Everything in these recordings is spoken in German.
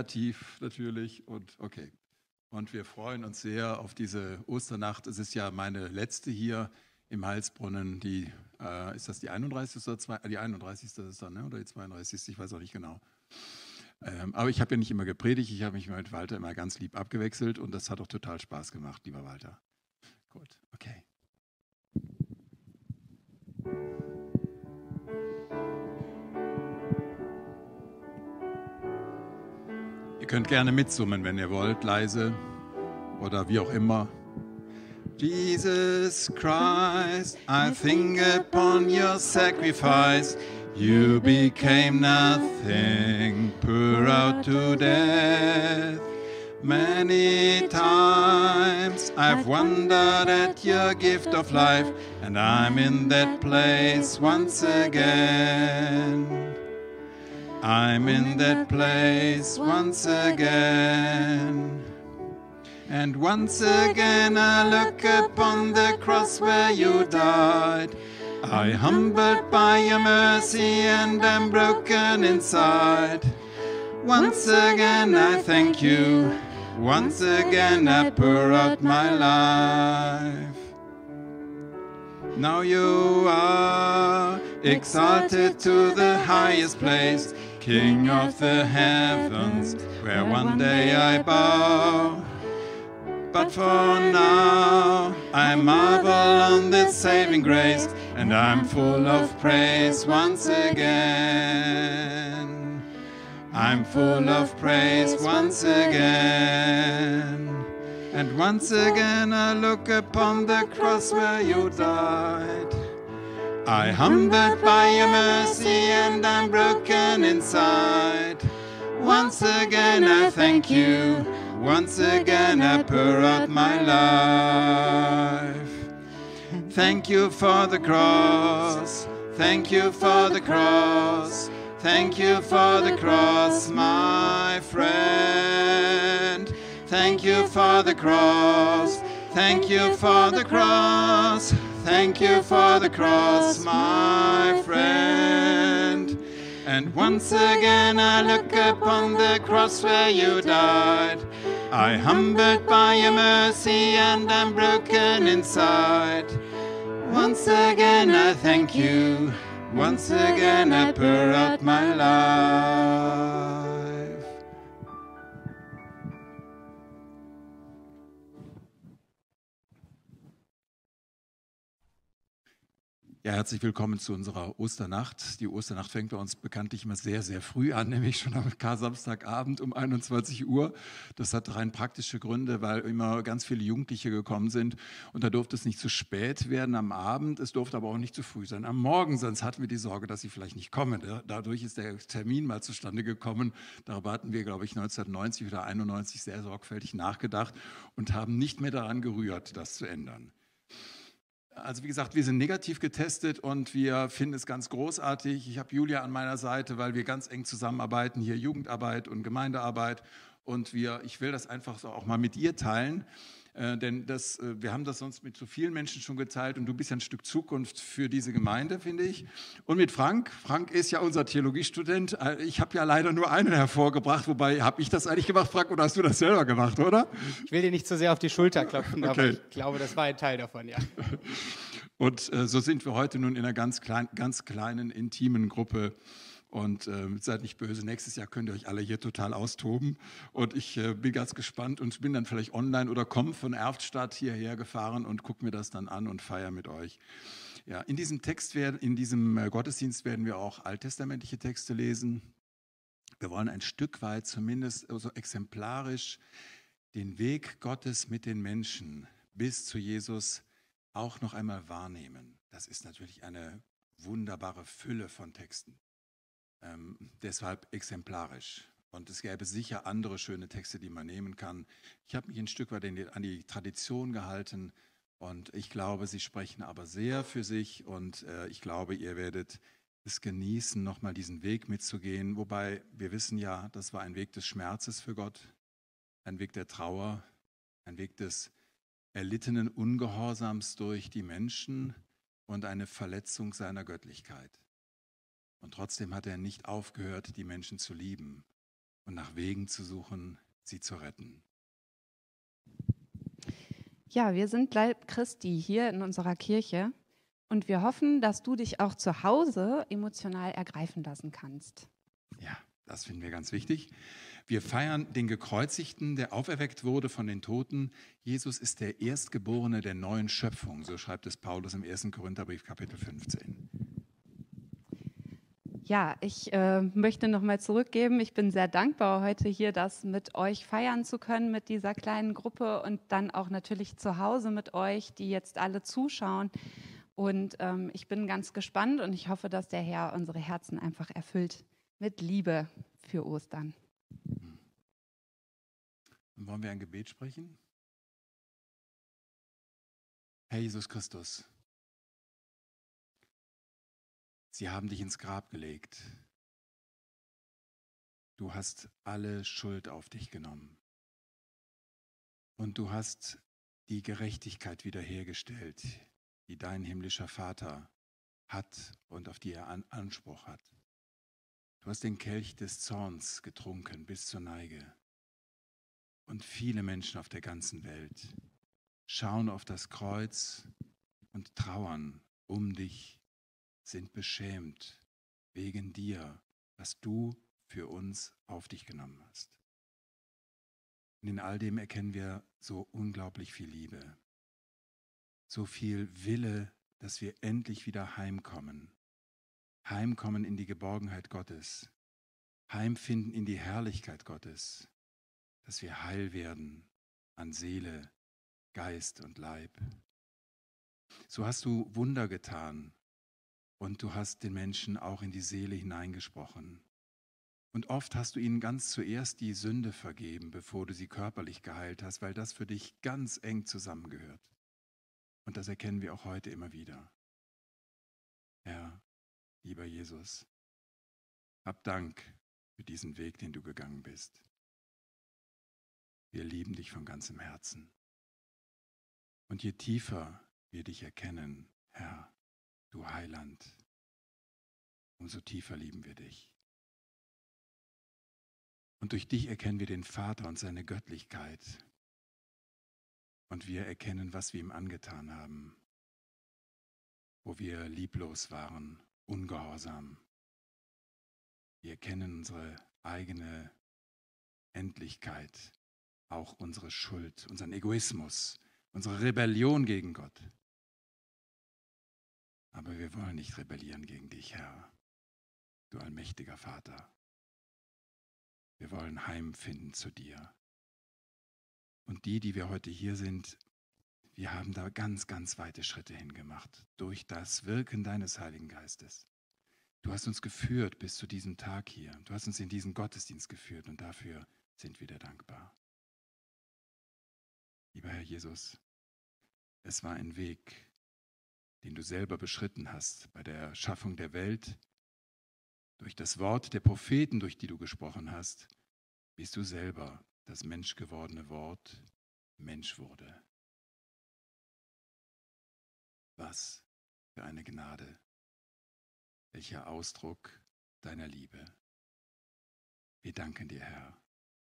negativ natürlich und okay. Und wir freuen uns sehr auf diese Osternacht. Es ist ja meine letzte hier im Heilsbrunnen. Ist das die 31. oder die 31. ist dann, ne? Oder die 32. Ich weiß auch nicht genau. Aber ich habe ja nicht immer gepredigt. Ich habe mich mit Walter immer ganz lieb abgewechselt und das hat auch total Spaß gemacht, lieber Walter. Gut, okay. Ihr könnt gerne mitsummen, wenn ihr wollt, leise oder wie auch immer. Jesus Christ, I think upon your sacrifice. You became nothing, poured out to death. Many times I've wondered at your gift of life, and I'm in that place once again. I'm in that place once again. And once again I look upon the cross where you died. I humbled by your mercy and am broken inside. Once again I thank you. Once again I pour out my life. Now you are exalted to the highest place, King of the heavens, where one day I bow. But for now, I marvel on this saving grace, and I'm full of praise once again. I'm full of praise once again. And once again I look upon the cross where you died. I humbled by your mercy and I'm broken inside. Once again I thank you. Once again I pour out my life. Thank you for the cross. Thank you for the cross. Thank you for the cross, my friend. Thank you for the cross. Thank you for the cross. Thank you for the cross, my friend. And once again I look upon the cross where you died. I humbled by your mercy and I'm broken inside. Once again I thank you. Once again I pour out my life. Ja, herzlich willkommen zu unserer Osternacht. Die Osternacht fängt bei uns bekanntlich immer sehr, sehr früh an, nämlich schon am Kar-Samstagabend um 21 Uhr. Das hat rein praktische Gründe, weil immer ganz viele Jugendliche gekommen sind und da durfte es nicht zu spät werden am Abend, es durfte aber auch nicht zu früh sein am Morgen, sonst hatten wir die Sorge, dass sie vielleicht nicht kommen. Dadurch ist der Termin mal zustande gekommen. Darüber hatten wir, glaube ich, 1990 oder 91 sehr sorgfältig nachgedacht und haben nicht mehr daran gerührt, das zu ändern. Also wie gesagt, wir sind negativ getestet und wir finden es ganz großartig. Ich habe Julia an meiner Seite, weil wir ganz eng zusammenarbeiten, hier Jugendarbeit und Gemeindearbeit. Und ich will das einfach so auch mal mit ihr teilen, denn wir haben das sonst mit so vielen Menschen schon geteilt und du bist ja ein Stück Zukunft für diese Gemeinde, finde ich. Und mit Frank. Frank ist ja unser Theologiestudent. Ich habe ja leider nur einen hervorgebracht, wobei, habe ich das eigentlich gemacht, Frank, oder hast du das selber gemacht, oder? Ich will dir nicht zu sehr auf die Schulter klopfen, okay. Aber ich glaube, das war ein Teil davon, ja. Und so sind wir heute nun in einer ganz kleinen, intimen Gruppe. Und seid nicht böse, nächstes Jahr könnt ihr euch alle hier total austoben. Und ich bin ganz gespannt und bin dann vielleicht online oder komme von Erftstadt hierher gefahren und gucke mir das dann an und feiere mit euch. Ja, in diesem Gottesdienst werden wir auch alttestamentliche Texte lesen. Wir wollen ein Stück weit zumindest so exemplarisch den Weg Gottes mit den Menschen bis zu Jesus auch noch einmal wahrnehmen. Das ist natürlich eine wunderbare Fülle von Texten. Deshalb exemplarisch. Und es gäbe sicher andere schöne Texte, die man nehmen kann. Ich habe mich ein Stück weit an die Tradition gehalten und ich glaube, sie sprechen aber sehr für sich und ich glaube, ihr werdet es genießen, nochmal diesen Weg mitzugehen. Wobei wir wissen ja, das war ein Weg des Schmerzes für Gott, ein Weg der Trauer, ein Weg des erlittenen Ungehorsams durch die Menschen und eine Verletzung seiner Göttlichkeit. Und trotzdem hat er nicht aufgehört, die Menschen zu lieben. und nach Wegen zu suchen, sie zu retten. Ja, wir sind Leib Christi hier in unserer Kirche und wir hoffen, dass du dich auch zu Hause emotional ergreifen lassen kannst. Ja, das finden wir ganz wichtig. Wir feiern den Gekreuzigten, der auferweckt wurde von den Toten. Jesus ist der Erstgeborene der neuen Schöpfung, so schreibt es Paulus im 1. Korintherbrief, Kapitel 15. Ja, ich möchte nochmal zurückgeben. Ich bin sehr dankbar, heute hier das mit euch feiern zu können, mit dieser kleinen Gruppe und dann auch natürlich zu Hause mit euch, die jetzt alle zuschauen. Und ich bin ganz gespannt und ich hoffe, dass der Herr unsere Herzen einfach erfüllt mit Liebe für Ostern. Und wollen wir ein Gebet sprechen? Herr Jesus Christus, sie haben dich ins Grab gelegt. Du hast alle Schuld auf dich genommen. Und du hast die Gerechtigkeit wiederhergestellt, die dein himmlischer Vater hat und auf die er Anspruch hat. Du hast den Kelch des Zorns getrunken bis zur Neige. Und viele Menschen auf der ganzen Welt schauen auf das Kreuz und trauern um dich, sind beschämt wegen dir, was du für uns auf dich genommen hast. Und in all dem erkennen wir so unglaublich viel Liebe, so viel Wille, dass wir endlich wieder heimkommen in die Geborgenheit Gottes, heimfinden in die Herrlichkeit Gottes, dass wir heil werden an Seele, Geist und Leib. So hast du Wunder getan und du hast den Menschen auch in die Seele hineingesprochen. Und oft hast du ihnen ganz zuerst die Sünde vergeben, bevor du sie körperlich geheilt hast, weil das für dich ganz eng zusammengehört. Und das erkennen wir auch heute immer wieder. Herr, lieber Jesus, hab Dank für diesen Weg, den du gegangen bist. Wir lieben dich von ganzem Herzen. Und je tiefer wir dich erkennen, Herr, du Heiland, umso tiefer lieben wir dich. Und durch dich erkennen wir den Vater und seine Göttlichkeit. Und wir erkennen, was wir ihm angetan haben, wo wir lieblos waren, ungehorsam. Wir erkennen unsere eigene Endlichkeit, auch unsere Schuld, unseren Egoismus, unsere Rebellion gegen Gott. Aber wir wollen nicht rebellieren gegen dich, Herr, du allmächtiger Vater. Wir wollen heimfinden zu dir. Und die wir heute hier sind, wir haben da ganz, ganz weite Schritte hingemacht, durch das Wirken deines Heiligen Geistes. Du hast uns geführt bis zu diesem Tag hier. Du hast uns in diesen Gottesdienst geführt und dafür sind wir dir dankbar. Lieber Herr Jesus, es war ein Weg, den du selber beschritten hast bei der Schaffung der Welt. Durch das Wort der Propheten, durch die du gesprochen hast, bist du selber, das menschgewordene Wort, Mensch wurde. Was für eine Gnade, welcher Ausdruck deiner Liebe. Wir danken dir, Herr.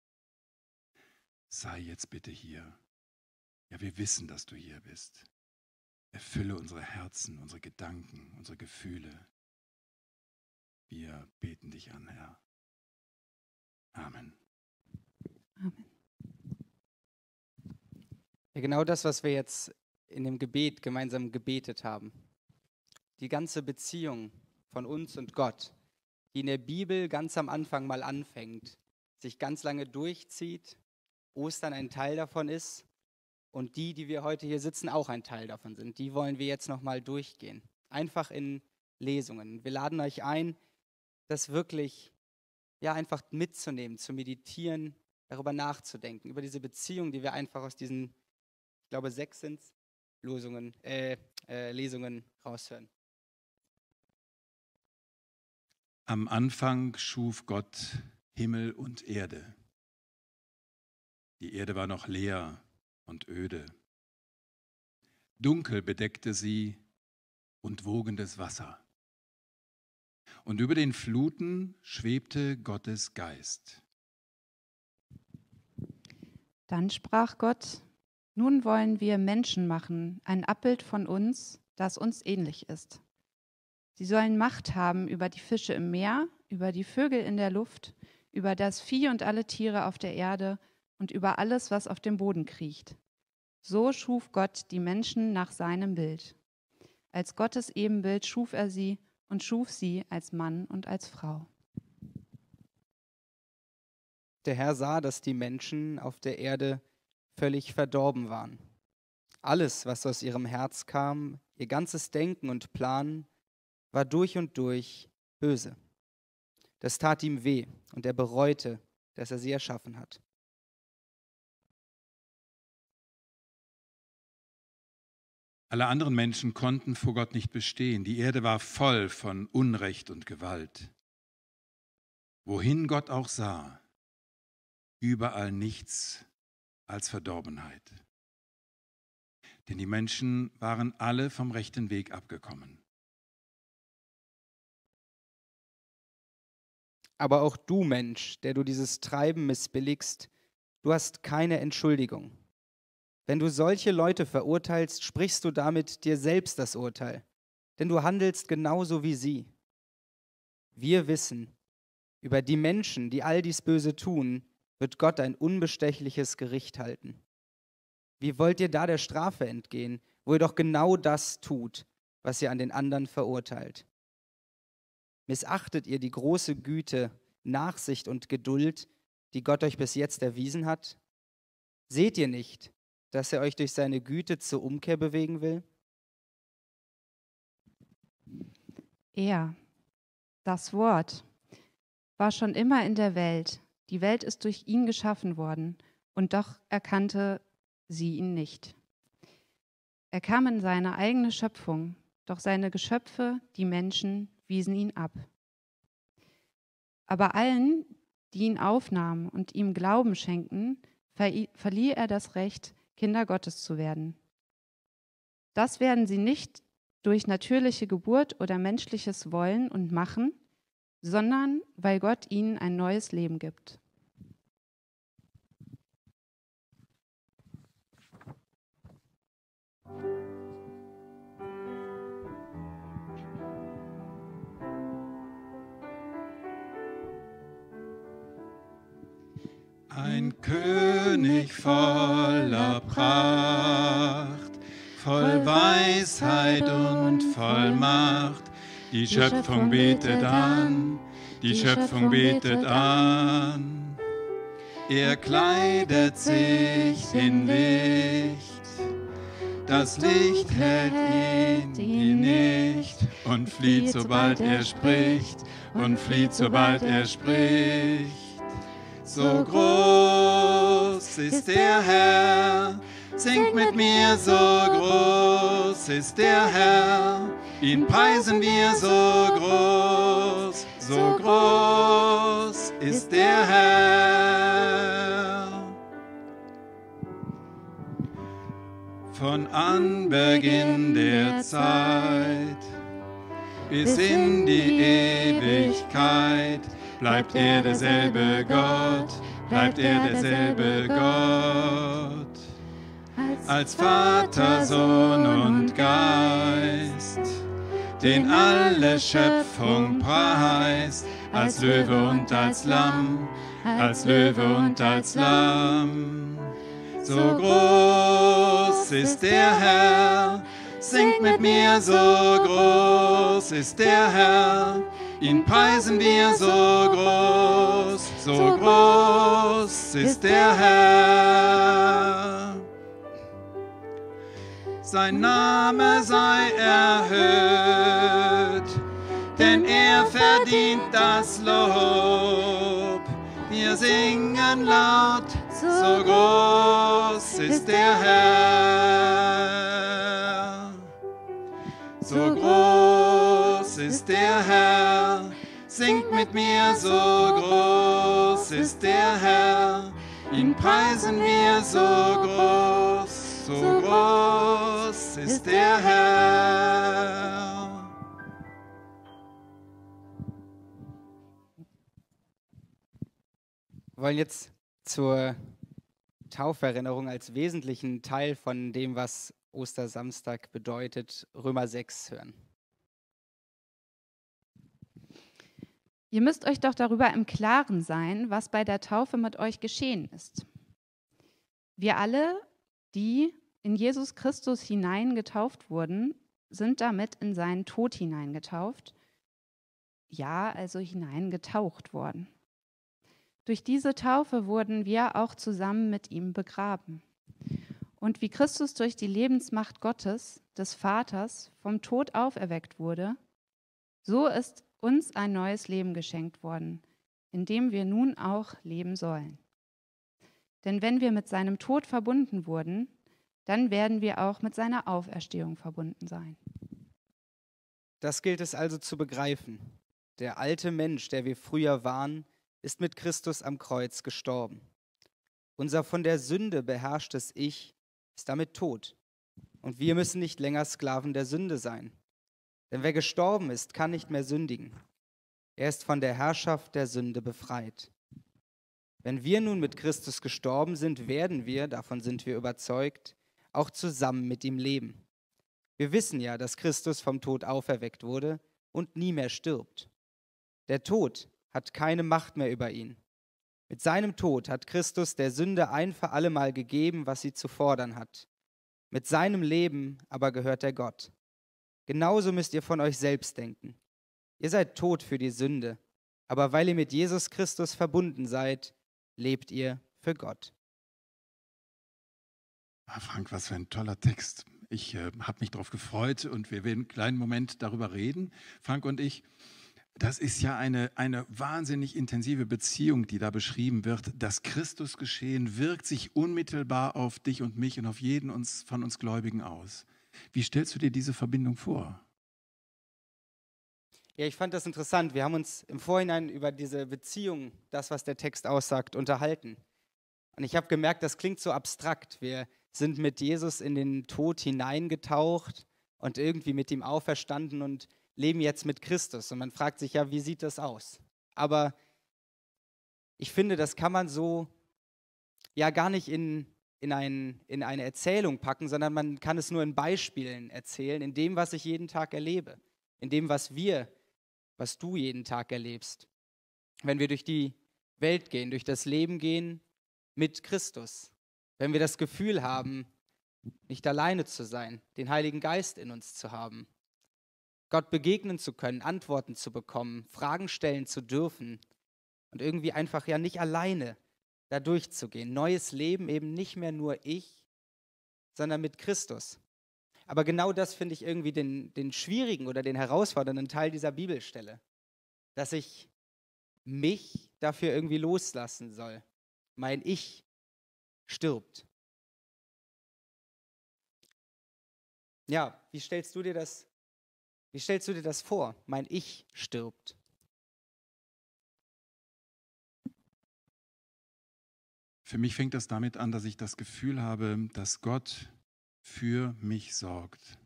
Sei jetzt bitte hier. Ja, wir wissen, dass du hier bist. Erfülle unsere Herzen, unsere Gedanken, unsere Gefühle. Wir beten dich an, Herr. Amen. Amen. Ja, genau das, was wir jetzt in dem Gebet gemeinsam gebetet haben. Die ganze Beziehung von uns und Gott, die in der Bibel ganz am Anfang mal anfängt, sich ganz lange durchzieht, Ostern ein Teil davon ist und die wir heute hier sitzen, auch ein Teil davon sind. Die wollen wir jetzt nochmal durchgehen. Einfach in Lesungen. Wir laden euch ein, das wirklich einfach mitzunehmen, zu meditieren, darüber nachzudenken, über diese Beziehung, die wir einfach aus diesen, ich glaube 6 sind es, Lesungen raushören. Am Anfang schuf Gott Himmel und Erde. Die Erde war noch leer und öde. Dunkel bedeckte sie und wogendes Wasser. Und über den Fluten schwebte Gottes Geist. Dann sprach Gott: Nun wollen wir Menschen machen, ein Abbild von uns, das uns ähnlich ist. Sie sollen Macht haben über die Fische im Meer, über die Vögel in der Luft, über das Vieh und alle Tiere auf der Erde und über alles, was auf dem Boden kriecht. So schuf Gott die Menschen nach seinem Bild. Als Gottes Ebenbild schuf er sie und schuf sie als Mann und als Frau. Der Herr sah, dass die Menschen auf der Erde völlig verdorben waren. Alles, was aus ihrem Herz kam, ihr ganzes Denken und Planen, war durch und durch böse. Das tat ihm weh und er bereute, dass er sie erschaffen hat. Alle anderen Menschen konnten vor Gott nicht bestehen. Die Erde war voll von Unrecht und Gewalt. Wohin Gott auch sah, überall nichts als Verdorbenheit. Denn die Menschen waren alle vom rechten Weg abgekommen. Aber auch du, Mensch, der du dieses Treiben missbilligst, du hast keine Entschuldigung. Wenn du solche Leute verurteilst, sprichst du damit dir selbst das Urteil, denn du handelst genauso wie sie. Wir wissen, über die Menschen, die all dies Böse tun, wird Gott ein unbestechliches Gericht halten. Wie wollt ihr da der Strafe entgehen, wo ihr doch genau das tut, was ihr an den anderen verurteilt? Missachtet ihr die große Güte, Nachsicht und Geduld, die Gott euch bis jetzt erwiesen hat? Seht ihr nicht, dass er euch durch seine Güte zur Umkehr bewegen will? Er, das Wort, war schon immer in der Welt. Die Welt ist durch ihn geschaffen worden, und doch erkannte sie ihn nicht. Er kam in seine eigene Schöpfung, doch seine Geschöpfe, die Menschen, wiesen ihn ab. Aber allen, die ihn aufnahmen und ihm Glauben schenkten, verlieh er das Recht, Kinder Gottes zu werden. Das werden sie nicht durch natürliche Geburt oder menschliches Wollen und Machen, sondern weil Gott ihnen ein neues Leben gibt. Ein König voller Pracht, voll Weisheit und voll Macht. Die Schöpfung betet an, die Schöpfung betet an. Er kleidet sich in Licht, das Licht hält ihn nicht und flieht, sobald er spricht, und flieht, sobald er spricht. So groß ist der Herr, singt mit mir, so groß ist der Herr, ihn preisen wir, so groß ist der Herr. Von Anbeginn der Zeit bis in die Ewigkeit bleibt er derselbe Gott, bleibt er derselbe Gott. Als Vater, Sohn und Geist, den alle Schöpfung preist, als Löwe und als Lamm, als Löwe und als Lamm. So groß ist der Herr, singt mit mir, so groß ist der Herr. Ihn preisen wir, so groß ist der Herr. Sein Name sei erhöht, denn er verdient das Lob. Wir singen laut, so groß ist der Herr. So groß ist der Herr, singt mit mir, so groß ist der Herr. Ihn preisen wir, so groß ist der Herr. Wir wollen jetzt zur Tauferinnerung als wesentlichen Teil von dem, was Ostersamstag bedeutet, Römer 6 hören. Ihr müsst euch doch darüber im Klaren sein, was bei der Taufe mit euch geschehen ist. Wir alle, die in Jesus Christus hineingetauft wurden, sind damit in seinen Tod hineingetauft, ja, also hineingetaucht worden. Durch diese Taufe wurden wir auch zusammen mit ihm begraben. Und wie Christus durch die Lebensmacht Gottes, des Vaters, vom Tod auferweckt wurde, so ist uns ein neues Leben geschenkt worden, in dem wir nun auch leben sollen. Denn wenn wir mit seinem Tod verbunden wurden, dann werden wir auch mit seiner Auferstehung verbunden sein. Das gilt es also zu begreifen. Der alte Mensch, der wir früher waren, ist mit Christus am Kreuz gestorben. Unser von der Sünde beherrschtes Ich ist damit tot. Und wir müssen nicht länger Sklaven der Sünde sein. Denn wer gestorben ist, kann nicht mehr sündigen. Er ist von der Herrschaft der Sünde befreit. Wenn wir nun mit Christus gestorben sind, werden wir, davon sind wir überzeugt, auch zusammen mit ihm leben. Wir wissen ja, dass Christus vom Tod auferweckt wurde und nie mehr stirbt. Der Tod hat keine Macht mehr über ihn. Mit seinem Tod hat Christus der Sünde ein für allemal gegeben, was sie zu fordern hat. Mit seinem Leben aber gehört er Gott. Genauso müsst ihr von euch selbst denken. Ihr seid tot für die Sünde, aber weil ihr mit Jesus Christus verbunden seid, lebt ihr für Gott. Ah, Frank, was für ein toller Text. Ich habe mich darauf gefreut und wir werden einen kleinen Moment darüber reden, Frank und ich. Das ist ja eine wahnsinnig intensive Beziehung, die da beschrieben wird. Das Christusgeschehen wirkt sich unmittelbar auf dich und mich und auf jeden von uns Gläubigen aus. Wie stellst du dir diese Verbindung vor? Ja, ich fand das interessant. Wir haben uns im Vorhinein über diese Beziehung, das, was der Text aussagt, unterhalten. Und ich habe gemerkt, das klingt so abstrakt. Wir sind mit Jesus in den Tod hineingetaucht und irgendwie mit ihm auferstanden und leben jetzt mit Christus. Und man fragt sich ja, wie sieht das aus? Aber ich finde, das kann man so ja gar nicht in eine Erzählung packen, sondern man kann es nur in Beispielen erzählen, in dem, was ich jeden Tag erlebe, in dem, was du jeden Tag erlebst. Wenn wir durch die Welt gehen, durch das Leben gehen mit Christus, wenn wir das Gefühl haben, nicht alleine zu sein, den Heiligen Geist in uns zu haben, Gott begegnen zu können, Antworten zu bekommen, Fragen stellen zu dürfen und irgendwie einfach ja nicht alleine da durchzugehen. Neues Leben eben nicht mehr nur ich, sondern mit Christus. Aber genau das finde ich irgendwie den schwierigen oder den herausfordernden Teil dieser Bibelstelle, dass ich mich dafür irgendwie loslassen soll. Mein Ich stirbt. Ja, wie stellst du dir das vor? Mein Ich stirbt. Für mich fängt das damit an, dass ich das Gefühl habe, dass Gott für mich sorgt.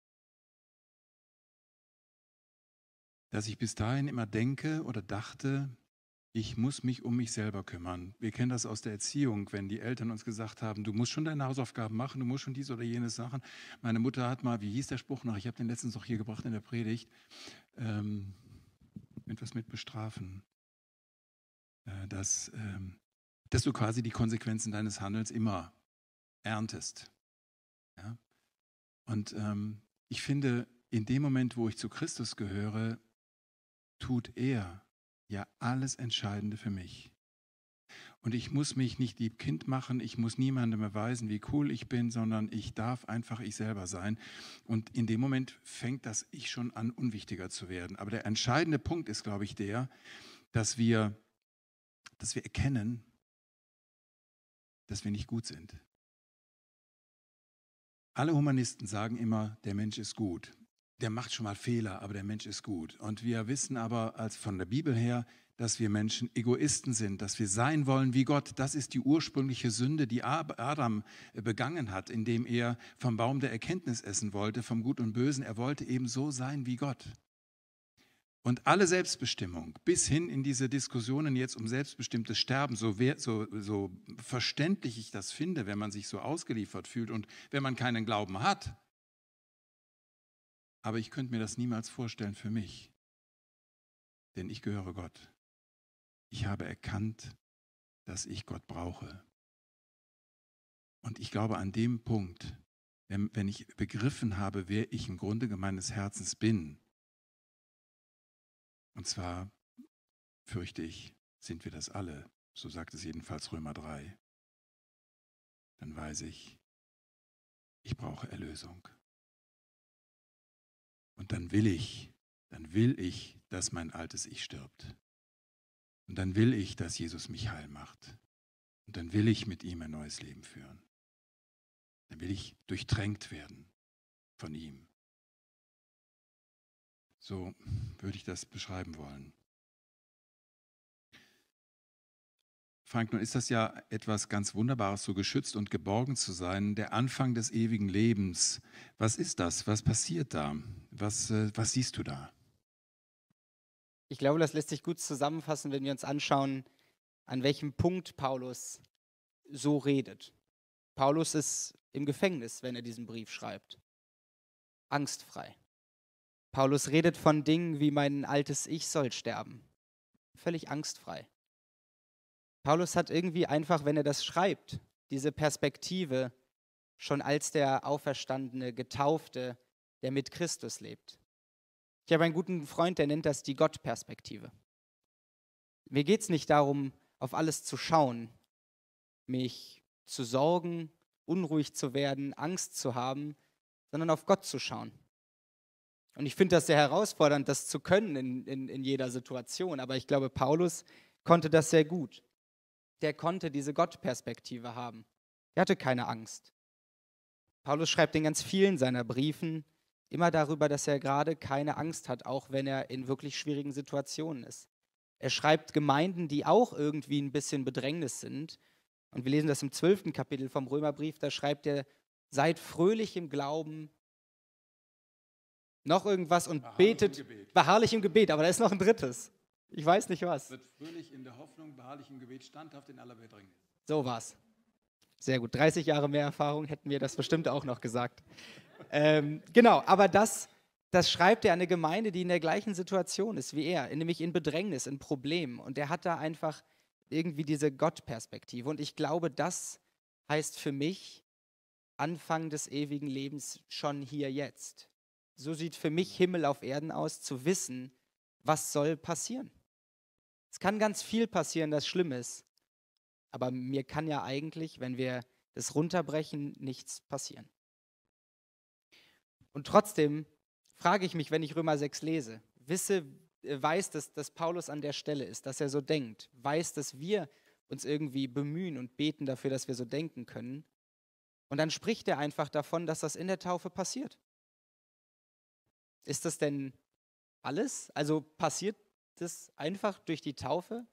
Dass ich bis dahin immer denke oder dachte, ich muss mich um mich selber kümmern. Wir kennen das aus der Erziehung, wenn die Eltern uns gesagt haben, du musst schon deine Hausaufgaben machen, du musst schon dies oder jenes machen. Meine Mutter hat mal, wie hieß der Spruch noch, ich habe den letztens auch hier gebracht in der Predigt, etwas mit bestrafen. Dass du quasi die Konsequenzen deines Handelns immer erntest. Ja? Und ich finde, in dem Moment, wo ich zu Christus gehöre, tut er ja alles Entscheidende für mich. Und ich muss mich nicht Liebkind machen, ich muss niemandem beweisen, wie cool ich bin, sondern ich darf einfach ich selber sein. Und in dem Moment fängt das Ich schon an, unwichtiger zu werden. Aber der entscheidende Punkt ist, glaube ich, dass wir erkennen, dass wir nicht gut sind. Alle Humanisten sagen immer, der Mensch ist gut. Der macht schon mal Fehler, aber der Mensch ist gut. Und wir wissen aber als von der Bibel her, dass wir Menschen Egoisten sind, dass wir sein wollen wie Gott. Das ist die ursprüngliche Sünde, die Adam begangen hat, indem er vom Baum der Erkenntnis essen wollte, vom Gut und Bösen. Er wollte eben so sein wie Gott. Und alle Selbstbestimmung, bis hin in diese Diskussionen jetzt um selbstbestimmtes Sterben, so verständlich ich das finde, wenn man sich so ausgeliefert fühlt und wenn man keinen Glauben hat. Aber ich könnte mir das niemals vorstellen für mich, denn ich gehöre Gott. Ich habe erkannt, dass ich Gott brauche. Und ich glaube, an dem Punkt, wenn ich begriffen habe, wer ich im Grunde meines Herzens bin, und zwar, fürchte ich, sind wir das alle, so sagt es jedenfalls Römer 3, dann weiß ich brauche Erlösung. Und dann will ich, dass mein altes Ich stirbt. Und dann will ich, dass Jesus mich heil macht. Und dann will ich mit ihm ein neues Leben führen. Dann will ich durchtränkt werden von ihm. So würde ich das beschreiben wollen. Frank, nun ist das ja etwas ganz Wunderbares, so geschützt und geborgen zu sein, der Anfang des ewigen Lebens. Was ist das? Was passiert da? Was siehst du da? Ich glaube, das lässt sich gut zusammenfassen, wenn wir uns anschauen, an welchem Punkt Paulus so redet. Paulus ist im Gefängnis, wenn er diesen Brief schreibt. Angstfrei. Paulus redet von Dingen wie mein altes Ich soll sterben. Völlig angstfrei. Paulus hat irgendwie einfach, wenn er das schreibt, diese Perspektive schon als der auferstandene Getaufte, der mit Christus lebt. Ich habe einen guten Freund, der nennt das die Gottperspektive. Mir geht es nicht darum, auf alles zu schauen, mich zu sorgen, unruhig zu werden, Angst zu haben, sondern auf Gott zu schauen. Und ich finde das sehr herausfordernd, das zu können in jeder Situation. Aber ich glaube, Paulus konnte das sehr gut. Der konnte diese Gottperspektive haben. Er hatte keine Angst. Paulus schreibt in ganz vielen seiner Briefen immer darüber, dass er gerade keine Angst hat, auch wenn er in wirklich schwierigen Situationen ist. Er schreibt Gemeinden, die auch irgendwie ein bisschen Bedrängnis sind. Und wir lesen das im 12. Kapitel vom Römerbrief, da schreibt er, seid fröhlich im Glauben, noch irgendwas und betet, beharrlich im Gebet, aber da ist noch ein drittes. Ich weiß nicht was. Wird fröhlich in der Hoffnung, beharrlich im Gebet, standhaft in aller Bedrängnis. So war's. Sehr gut. 30 Jahre mehr Erfahrung hätten wir das bestimmt auch noch gesagt. Genau, aber das schreibt er an eine Gemeinde, die in der gleichen Situation ist wie er, nämlich in Bedrängnis, in Problemen. Und er hat da einfach irgendwie diese Gottperspektive. Und ich glaube, das heißt für mich Anfang des ewigen Lebens schon hier jetzt. So sieht für mich Himmel auf Erden aus, zu wissen, was soll passieren. Es kann ganz viel passieren, das schlimm ist. Aber mir kann ja eigentlich, wenn wir das runterbrechen, nichts passieren. Und trotzdem frage ich mich, wenn ich Römer 6 lese, weiß, dass Paulus an der Stelle ist, dass er so denkt, weiß, dass wir uns irgendwie bemühen und beten dafür, dass wir so denken können. Und dann spricht er einfach davon, dass das in der Taufe passiert. Ist das denn alles? Also passiert das einfach durch die Taufe?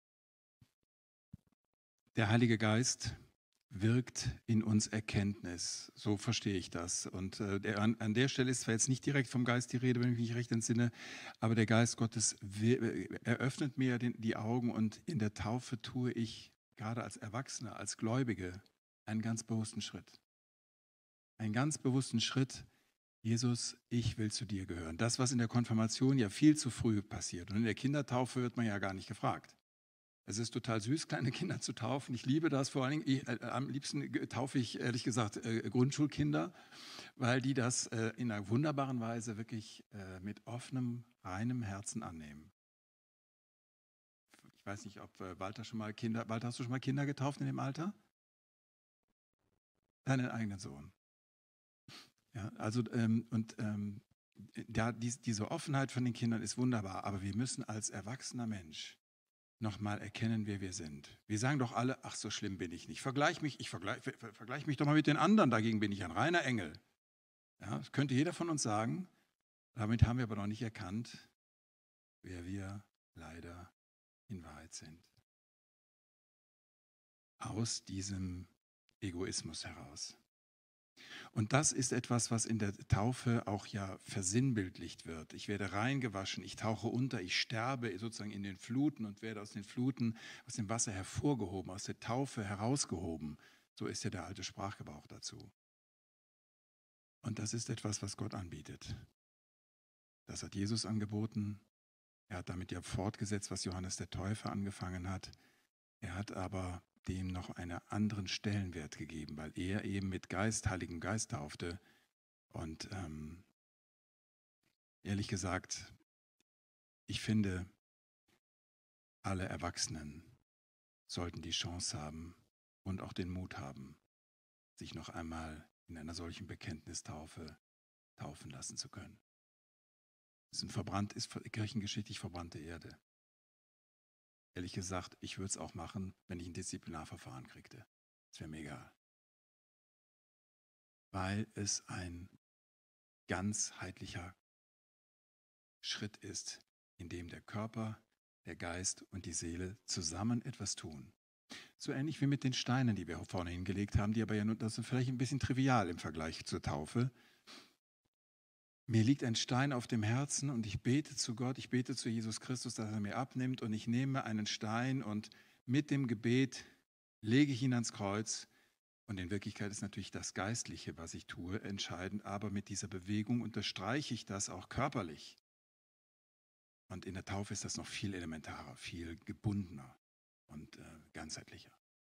Der Heilige Geist wirkt in uns Erkenntnis, so verstehe ich das. Und an der Stelle ist zwar jetzt nicht direkt vom Geist die Rede, wenn ich mich recht entsinne, aber der Geist Gottes eröffnet mir die Augen und in der Taufe tue ich, gerade als Erwachsener, als Gläubige, einen ganz bewussten Schritt. Einen ganz bewussten Schritt, Jesus, ich will zu dir gehören. Das, was in der Konfirmation ja viel zu früh passiert. Und in der Kindertaufe wird man ja gar nicht gefragt. Es ist total süß, kleine Kinder zu taufen. Ich liebe das vor allen Dingen. Am liebsten taufe ich, ehrlich gesagt, Grundschulkinder, weil die das in einer wunderbaren Weise wirklich mit offenem, reinem Herzen annehmen. Ich weiß nicht, ob Walter, hast du schon mal Kinder getauft in dem Alter? Deinen eigenen Sohn. Ja, also diese Offenheit von den Kindern ist wunderbar, aber wir müssen als erwachsener Mensch nochmal erkennen, wer wir sind. Wir sagen doch alle, ach, so schlimm bin ich nicht. Vergleich mich doch mal mit den anderen, dagegen bin ich ein reiner Engel. Ja, das könnte jeder von uns sagen. Damit haben wir aber noch nicht erkannt, wer wir leider in Wahrheit sind. Aus diesem Egoismus heraus. Und das ist etwas, was in der Taufe auch ja versinnbildlicht wird. Ich werde reingewaschen, ich tauche unter, ich sterbe sozusagen in den Fluten und werde aus den Fluten, aus dem Wasser hervorgehoben, aus der Taufe herausgehoben. So ist ja der alte Sprachgebrauch dazu. Und das ist etwas, was Gott anbietet. Das hat Jesus angeboten. Er hat damit ja fortgesetzt, was Johannes der Täufer angefangen hat. Er hat aber dem noch einen anderen Stellenwert gegeben, weil er eben mit Heiligem Geist taufte. Und ehrlich gesagt, ich finde, alle Erwachsenen sollten die Chance haben und auch den Mut haben, sich noch einmal in einer solchen Bekenntnistaufe taufen lassen zu können. Es ist kirchengeschichtlich verbrannte Erde. Ehrlich gesagt, ich würde es auch machen, wenn ich ein Disziplinarverfahren kriegte. Das wäre mir egal. Weil es ein ganzheitlicher Schritt ist, in dem der Körper, der Geist und die Seele zusammen etwas tun. So ähnlich wie mit den Steinen, die wir vorne hingelegt haben, die aber ja nur, das ist vielleicht ein bisschen trivial im Vergleich zur Taufe. Mir liegt ein Stein auf dem Herzen und ich bete zu Gott, ich bete zu Jesus Christus, dass er mir abnimmt und ich nehme einen Stein und mit dem Gebet lege ich ihn ans Kreuz und in Wirklichkeit ist natürlich das Geistliche, was ich tue, entscheidend, aber mit dieser Bewegung unterstreiche ich das auch körperlich. Und in der Taufe ist das noch viel elementarer, viel gebundener und ganzheitlicher.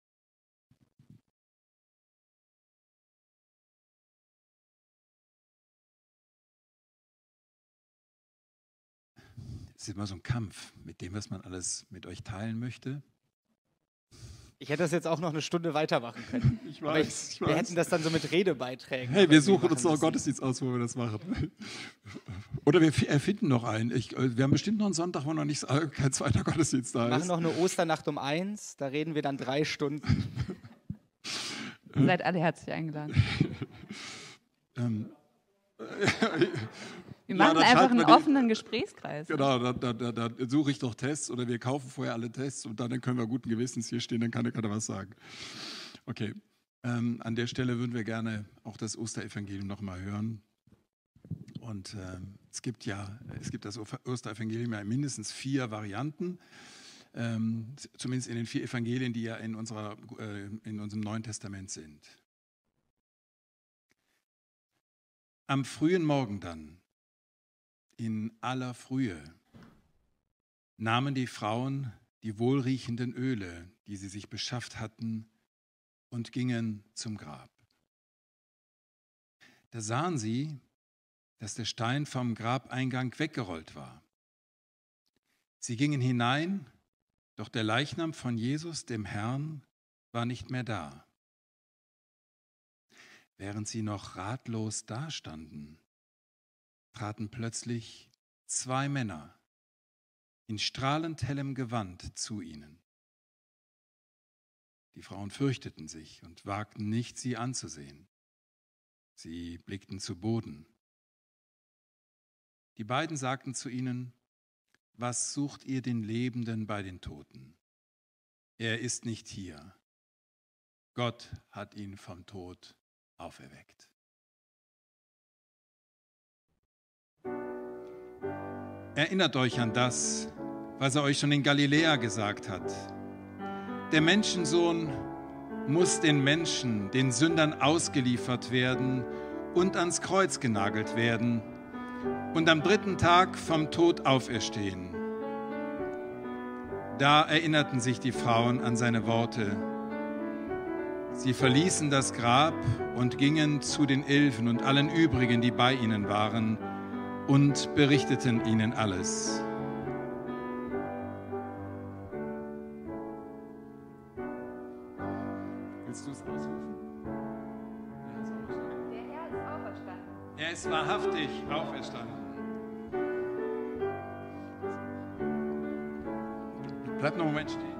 Es ist immer so ein Kampf mit dem, was man alles mit euch teilen möchte. Ich hätte das jetzt auch noch eine Stunde weitermachen können. Ich weiß. Wir hätten das dann so mit Redebeiträgen. Hey, wir suchen uns noch einen Gottesdienst aus, wo wir das machen. Oder wir erfinden noch einen. Wir haben bestimmt noch einen Sonntag, wo noch nicht kein zweiter Gottesdienst da ist. Wir machen noch eine Osternacht um 1, da reden wir dann 3 Stunden. Ihr seid alle herzlich eingeladen. Wir machen einfach einen offenen Gesprächskreis. Genau, da suche ich doch Tests oder wir kaufen vorher alle Tests und dann können wir guten Gewissens hier stehen, dann kann keiner was sagen. Okay, an der Stelle würden wir gerne auch das Osterevangelium nochmal hören. Und es gibt das Osterevangelium ja in mindestens 4 Varianten, zumindest in den 4 Evangelien, die ja in unserem Neuen Testament sind. Am frühen Morgen dann, in aller Frühe, nahmen die Frauen die wohlriechenden Öle, die sie sich beschafft hatten, und gingen zum Grab. Da sahen sie, dass der Stein vom Grabeingang weggerollt war. Sie gingen hinein, doch der Leichnam von Jesus, dem Herrn, war nicht mehr da. Während sie noch ratlos dastanden, traten plötzlich 2 Männer in strahlend hellem Gewand zu ihnen. Die Frauen fürchteten sich und wagten nicht, sie anzusehen. Sie blickten zu Boden. Die beiden sagten zu ihnen: Was sucht ihr den Lebenden bei den Toten? Er ist nicht hier. Gott hat ihn vom Tod auferweckt. Erinnert euch an das, was er euch schon in Galiläa gesagt hat. Der Menschensohn muss den Menschen, den Sündern ausgeliefert werden und ans Kreuz genagelt werden und am 3. Tag vom Tod auferstehen. Da erinnerten sich die Frauen an seine Worte. Sie verließen das Grab und gingen zu den 11 und allen übrigen, die bei ihnen waren, und berichteten ihnen alles. Willst du es ausrufen? Der Herr ist auferstanden. Er ist wahrhaftig auferstanden. Bleib noch einen Moment stehen.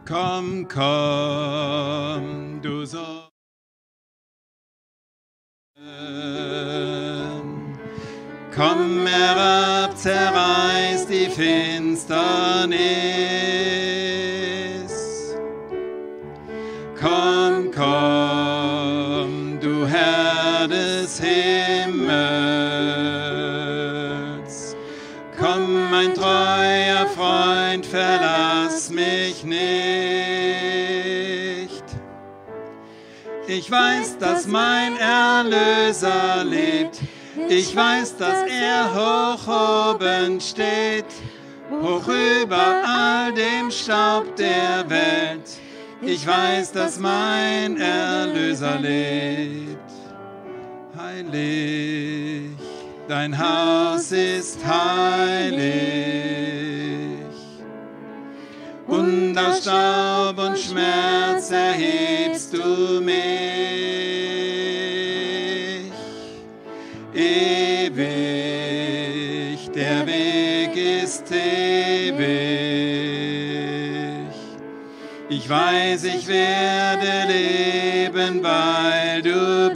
Komm, komm, du sollst. Komm herab, zerreiß die Finsternis. Komm, komm, du Herr des Himmels. Komm, mein treuer Freund, verlass mich nicht. Ich weiß, dass mein Erlöser lebt. Ich weiß, dass er hoch oben steht, hoch über all dem Staub der Welt. Ich weiß, dass mein Erlöser lebt. Heilig, dein Haus ist heilig. Und aus Staub und Schmerz erhebst du mich. Ewig, der Weg ist ewig. Ich weiß, ich werde leben, weil du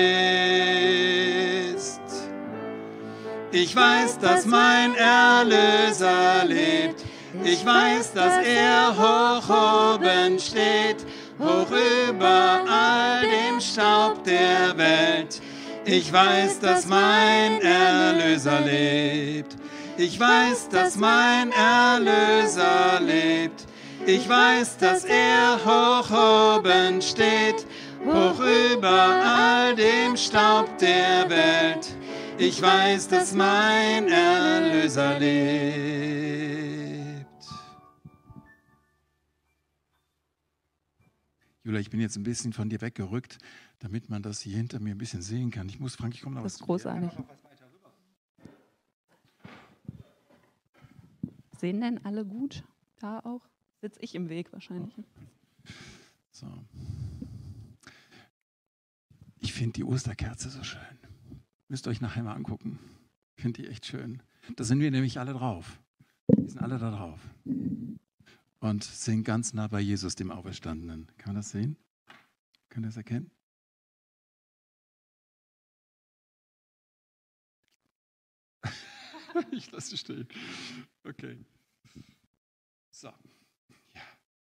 bist. Ich weiß, dass mein Erlöser lebt. Ich weiß, dass er hoch oben steht, hoch über all dem Staub der Welt. Ich weiß, dass mein Erlöser lebt. Ich weiß, dass mein Erlöser lebt. Ich weiß, dass er hoch oben steht, hoch über all dem Staub der Welt. Ich weiß, dass mein Erlöser lebt. Julia, ich bin jetzt ein bisschen von dir weggerückt, damit man das hier hinter mir ein bisschen sehen kann. Frank, ich komme noch was. Das ist großartig. Sehen denn alle gut? Da auch? Sitze ich im Weg wahrscheinlich. So. Ich finde die Osterkerze so schön. Müsst ihr euch nachher mal angucken. Ich finde die echt schön. Da sind wir nämlich alle drauf. Wir sind alle da drauf. Und sind ganz nah bei Jesus, dem Auferstandenen. Kann man das sehen? Könnt ihr das erkennen? Ich lasse es stehen. Okay. So. Ja.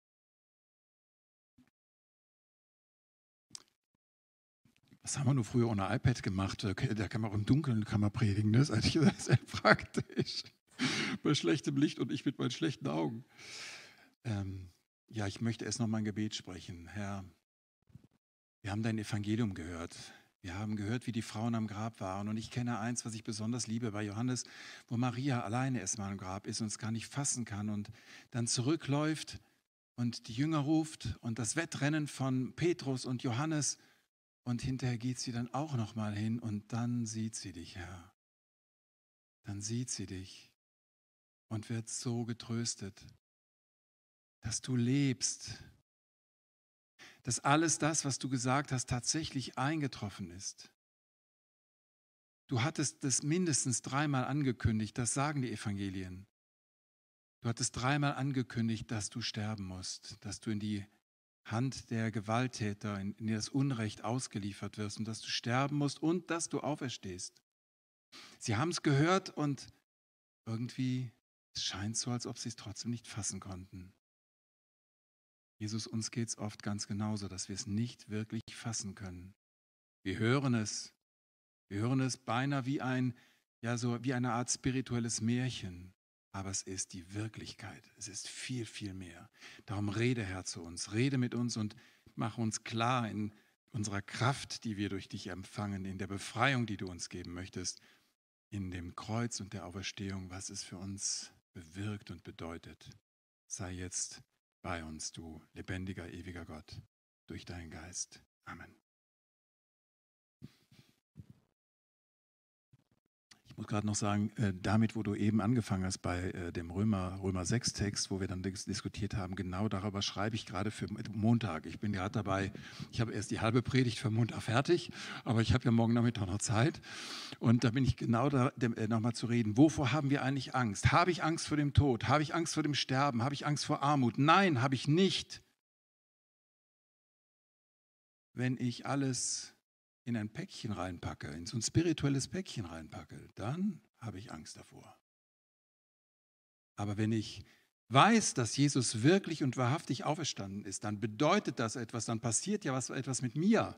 Was haben wir nur früher ohne iPad gemacht? Da kann man auch im Dunkeln predigen. Das ist eigentlich sehr praktisch. Bei schlechtem Licht und ich mit meinen schlechten Augen. Ja, ich möchte erst noch mal ein Gebet sprechen. Herr, wir haben dein Evangelium gehört. Wir haben gehört, wie die Frauen am Grab waren. Und ich kenne eins, was ich besonders liebe bei Johannes, wo Maria alleine erstmal am Grab ist und es gar nicht fassen kann und dann zurückläuft und die Jünger ruft und das Wettrennen von Petrus und Johannes und hinterher geht sie dann auch noch mal hin und dann sieht sie dich, Herr. Dann sieht sie dich und wird so getröstet, dass du lebst, dass alles das, was du gesagt hast, tatsächlich eingetroffen ist. Du hattest das mindestens 3-mal angekündigt, das sagen die Evangelien. Du hattest 3-mal angekündigt, dass du sterben musst, dass du in die Hand der Gewalttäter, in das Unrecht ausgeliefert wirst und dass du sterben musst und dass du auferstehst. Sie haben es gehört und irgendwie es scheint so, als ob sie es trotzdem nicht fassen konnten. Jesus, uns geht es oft ganz genauso, dass wir es nicht wirklich fassen können. Wir hören es beinahe wie wie eine Art spirituelles Märchen, aber es ist die Wirklichkeit. Es ist viel, viel mehr. Darum rede, Herr, zu uns, rede mit uns und mach uns klar in unserer Kraft, die wir durch dich empfangen, in der Befreiung, die du uns geben möchtest, in dem Kreuz und der Auferstehung, was es für uns bewirkt und bedeutet. Sei jetzt bei uns, du lebendiger, ewiger Gott, durch deinen Geist. Amen. Ich muss gerade noch sagen, damit, wo du eben angefangen hast bei dem Römer 6 Text, wo wir dann diskutiert haben, genau darüber schreibe ich gerade für Montag. Ich bin gerade dabei, ich habe erst die halbe Predigt für Montag fertig, aber ich habe ja morgen Nachmittag noch Zeit. Und da bin ich genau da, nochmal zu reden. Wovor haben wir eigentlich Angst? Habe ich Angst vor dem Tod? Habe ich Angst vor dem Sterben? Habe ich Angst vor Armut? Nein, habe ich nicht. Wenn ich alles in ein Päckchen reinpacke, in so ein spirituelles Päckchen reinpacke, dann habe ich Angst davor. Aber wenn ich weiß, dass Jesus wirklich und wahrhaftig auferstanden ist, dann bedeutet das etwas, dann passiert ja etwas mit mir.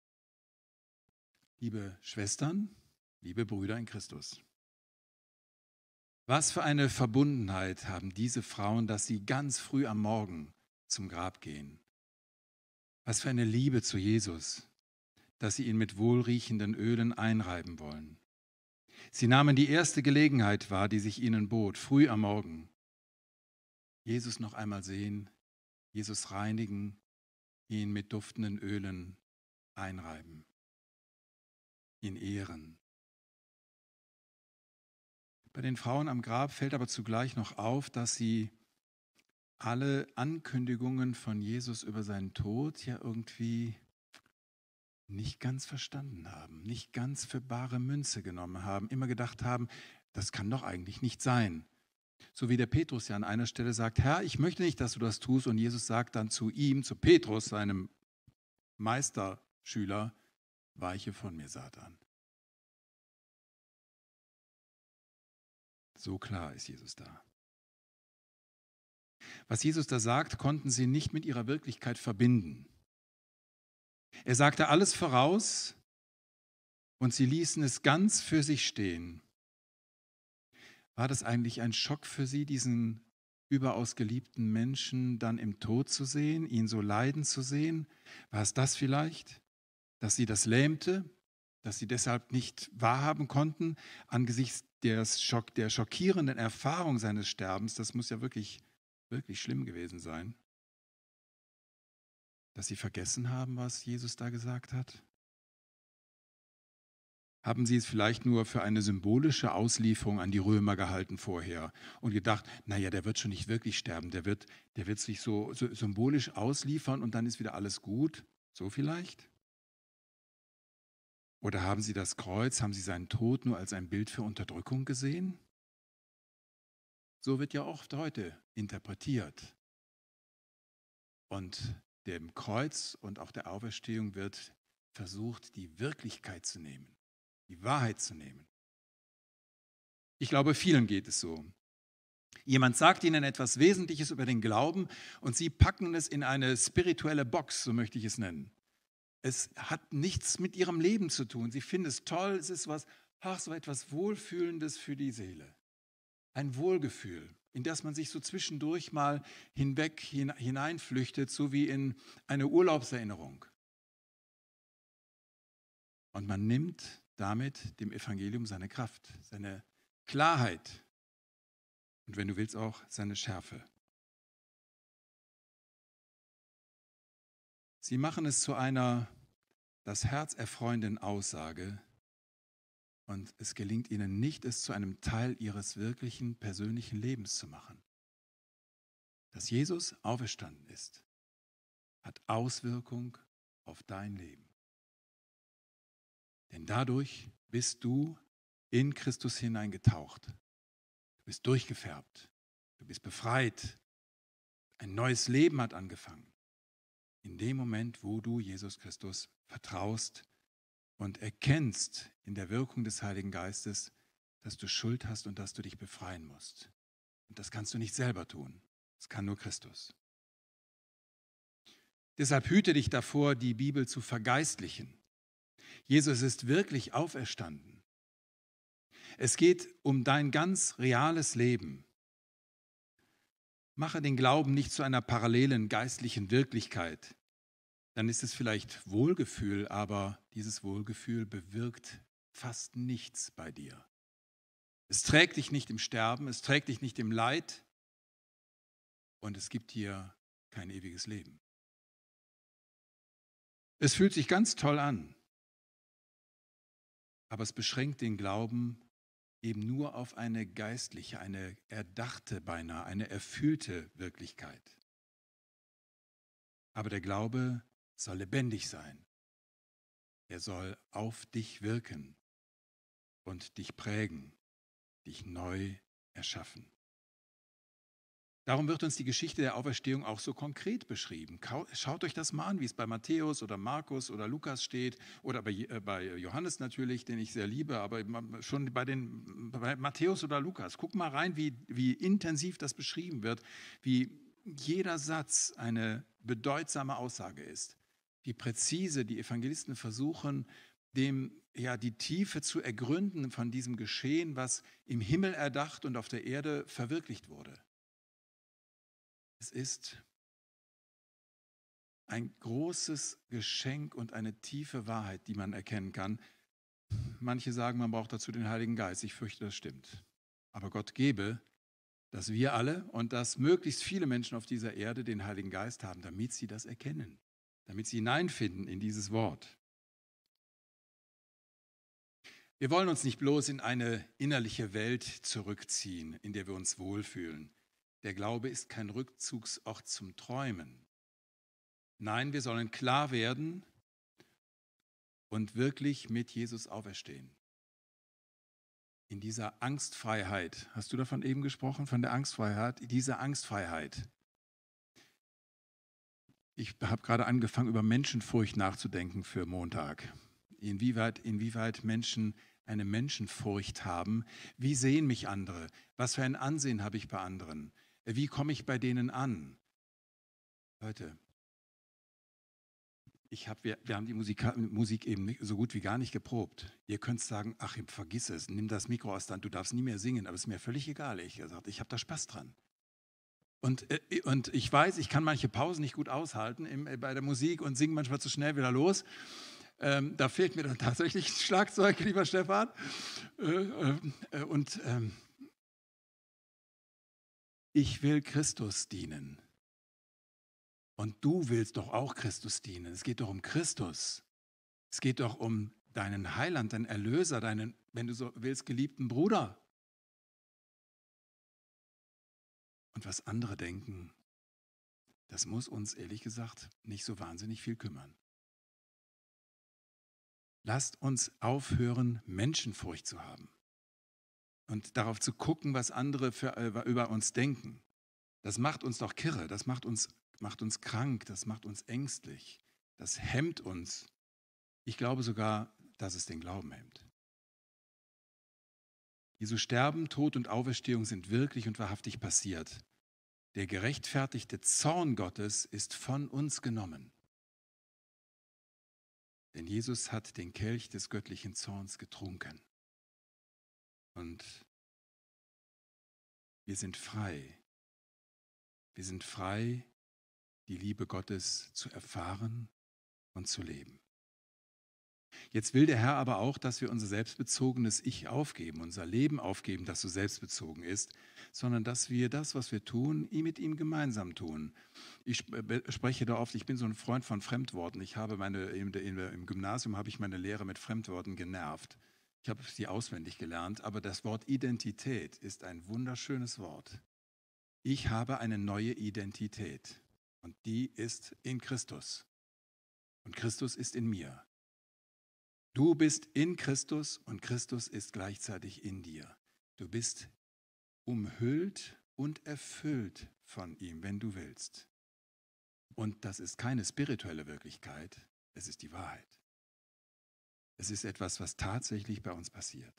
Liebe Schwestern, liebe Brüder in Christus. Was für eine Verbundenheit haben diese Frauen, dass sie ganz früh am Morgen zum Grab gehen. Was für eine Liebe zu Jesus, dass sie ihn mit wohlriechenden Ölen einreiben wollen. Sie nahmen die erste Gelegenheit wahr, die sich ihnen bot, früh am Morgen. Jesus noch einmal sehen, Jesus reinigen, ihn mit duftenden Ölen einreiben, ihn ehren. Bei den Frauen am Grab fällt aber zugleich noch auf, dass sie alle Ankündigungen von Jesus über seinen Tod ja irgendwie nicht ganz verstanden haben, nicht ganz für bare Münze genommen haben, immer gedacht haben, das kann doch eigentlich nicht sein. So wie der Petrus ja an einer Stelle sagt, Herr, ich möchte nicht, dass du das tust. Und Jesus sagt dann zu ihm, zu Petrus, seinem Meisterschüler, weiche von mir, Satan. So klar ist Jesus da. Was Jesus da sagt, konnten sie nicht mit ihrer Wirklichkeit verbinden. Er sagte alles voraus und sie ließen es ganz für sich stehen. War das eigentlich ein Schock für sie, diesen überaus geliebten Menschen dann im Tod zu sehen, ihn so leiden zu sehen? War es das vielleicht, dass sie das lähmte, dass sie deshalb nicht wahrhaben konnten angesichts der schockierenden Erfahrung seines Sterbens? Das muss ja wirklich, wirklich schlimm gewesen sein. Dass sie vergessen haben, was Jesus da gesagt hat? Haben sie es vielleicht nur für eine symbolische Auslieferung an die Römer gehalten vorher und gedacht, naja, der wird schon nicht wirklich sterben, der wird sich so symbolisch ausliefern und dann ist wieder alles gut? So vielleicht? Oder haben sie das Kreuz, haben sie seinen Tod nur als ein Bild für Unterdrückung gesehen? So wird ja oft heute interpretiert. Und dem Kreuz und auch der Auferstehung wird versucht, die Wirklichkeit zu nehmen, die Wahrheit zu nehmen. Ich glaube, vielen geht es so. Jemand sagt ihnen etwas Wesentliches über den Glauben und sie packen es in eine spirituelle Box, so möchte ich es nennen. Es hat nichts mit ihrem Leben zu tun. Sie finden es toll, es ist so etwas Wohlfühlendes für die Seele. Ein Wohlgefühl, in das man sich so zwischendurch mal hineinflüchtet, so wie in eine Urlaubserinnerung. Und man nimmt damit dem Evangelium seine Kraft, seine Klarheit und wenn du willst auch seine Schärfe. Sie machen es zu einer das Herz erfreuenden Aussage und es gelingt ihnen nicht, es zu einem Teil ihres wirklichen persönlichen Lebens zu machen. Dass Jesus auferstanden ist, hat Auswirkung auf dein Leben. Denn dadurch bist du in Christus hineingetaucht. Du bist durchgefärbt. Du bist befreit. Ein neues Leben hat angefangen. In dem Moment, wo du Jesus Christus vertraust und erkennst in der Wirkung des Heiligen Geistes, dass du Schuld hast und dass du dich befreien musst. Und das kannst du nicht selber tun. Das kann nur Christus. Deshalb hüte dich davor, die Bibel zu vergeistlichen. Jesus ist wirklich auferstanden. Es geht um dein ganz reales Leben. Mache den Glauben nicht zu einer parallelen geistlichen Wirklichkeit. Dann ist es vielleicht Wohlgefühl, aber dieses Wohlgefühl bewirkt fast nichts bei dir. Es trägt dich nicht im Sterben, es trägt dich nicht im Leid und es gibt dir kein ewiges Leben. Es fühlt sich ganz toll an, aber es beschränkt den Glauben eben nur auf eine geistliche, eine erdachte beinahe, eine erfüllte Wirklichkeit. Aber der Glaube soll lebendig sein. Er soll auf dich wirken und dich prägen, dich neu erschaffen. Darum wird uns die Geschichte der Auferstehung auch so konkret beschrieben. Schaut euch das mal an, wie es bei Matthäus oder Markus oder Lukas steht oder bei Johannes natürlich, den ich sehr liebe, aber schon bei Matthäus oder Lukas. Guck mal rein, wie intensiv das beschrieben wird, wie jeder Satz eine bedeutsame Aussage ist, wie präzise die Evangelisten versuchen, die Tiefe zu ergründen von diesem Geschehen, was im Himmel erdacht und auf der Erde verwirklicht wurde. Es ist ein großes Geschenk und eine tiefe Wahrheit, die man erkennen kann. Manche sagen, man braucht dazu den Heiligen Geist. Ich fürchte, das stimmt. Aber Gott gebe, dass wir alle und dass möglichst viele Menschen auf dieser Erde den Heiligen Geist haben, damit sie das erkennen, damit sie hineinfinden in dieses Wort. Wir wollen uns nicht bloß in eine innerliche Welt zurückziehen, in der wir uns wohlfühlen. Der Glaube ist kein Rückzugsort zum Träumen. Nein, wir sollen klar werden und wirklich mit Jesus auferstehen. In dieser Angstfreiheit, hast du davon eben gesprochen, von der Angstfreiheit, diese Angstfreiheit. Ich habe gerade angefangen, über Menschenfurcht nachzudenken für Montag. Inwieweit Menschen eine Menschenfurcht haben. Wie sehen mich andere? Was für ein Ansehen habe ich bei anderen? Wie komme ich bei denen an? Leute, wir haben die Musik eben so gut wie gar nicht geprobt. Ihr könnt sagen, Achim, vergiss es, nimm das Mikro aus der Hand, du darfst nie mehr singen, aber es ist mir völlig egal, ehrlich gesagt. Ich habe da Spaß dran. Und ich weiß, ich kann manche Pausen nicht gut aushalten bei der Musik und singe manchmal zu schnell wieder los. Da fehlt mir dann tatsächlich ein Schlagzeug, lieber Stefan. Ich will Christus dienen. Und du willst doch auch Christus dienen. Es geht doch um Christus. Es geht doch um deinen Heiland, deinen Erlöser, deinen, wenn du so willst, geliebten Bruder. Und was andere denken, das muss uns ehrlich gesagt nicht so wahnsinnig viel kümmern. Lasst uns aufhören, Menschenfurcht zu haben und darauf zu gucken, was andere über uns denken. Das macht uns doch kirre, das macht uns krank, das macht uns ängstlich, das hemmt uns. Ich glaube sogar, dass es den Glauben hemmt. Jesu Sterben, Tod und Auferstehung sind wirklich und wahrhaftig passiert. Der gerechtfertigte Zorn Gottes ist von uns genommen. Denn Jesus hat den Kelch des göttlichen Zorns getrunken. Und wir sind frei. Wir sind frei, die Liebe Gottes zu erfahren und zu leben. Jetzt will der Herr aber auch, dass wir unser selbstbezogenes Ich aufgeben, unser Leben aufgeben, das so selbstbezogen ist, sondern dass wir das, was wir tun, mit ihm gemeinsam tun. Ich spreche da oft, ich bin so ein Freund von Fremdworten. Im Gymnasium habe ich meine Lehre mit Fremdworten genervt. Ich habe sie auswendig gelernt, aber das Wort Identität ist ein wunderschönes Wort. Ich habe eine neue Identität und die ist in Christus. Und Christus ist in mir. Du bist in Christus und Christus ist gleichzeitig in dir. Du bist umhüllt und erfüllt von ihm, wenn du willst. Und das ist keine spirituelle Wirklichkeit, es ist die Wahrheit. Es ist etwas, was tatsächlich bei uns passiert.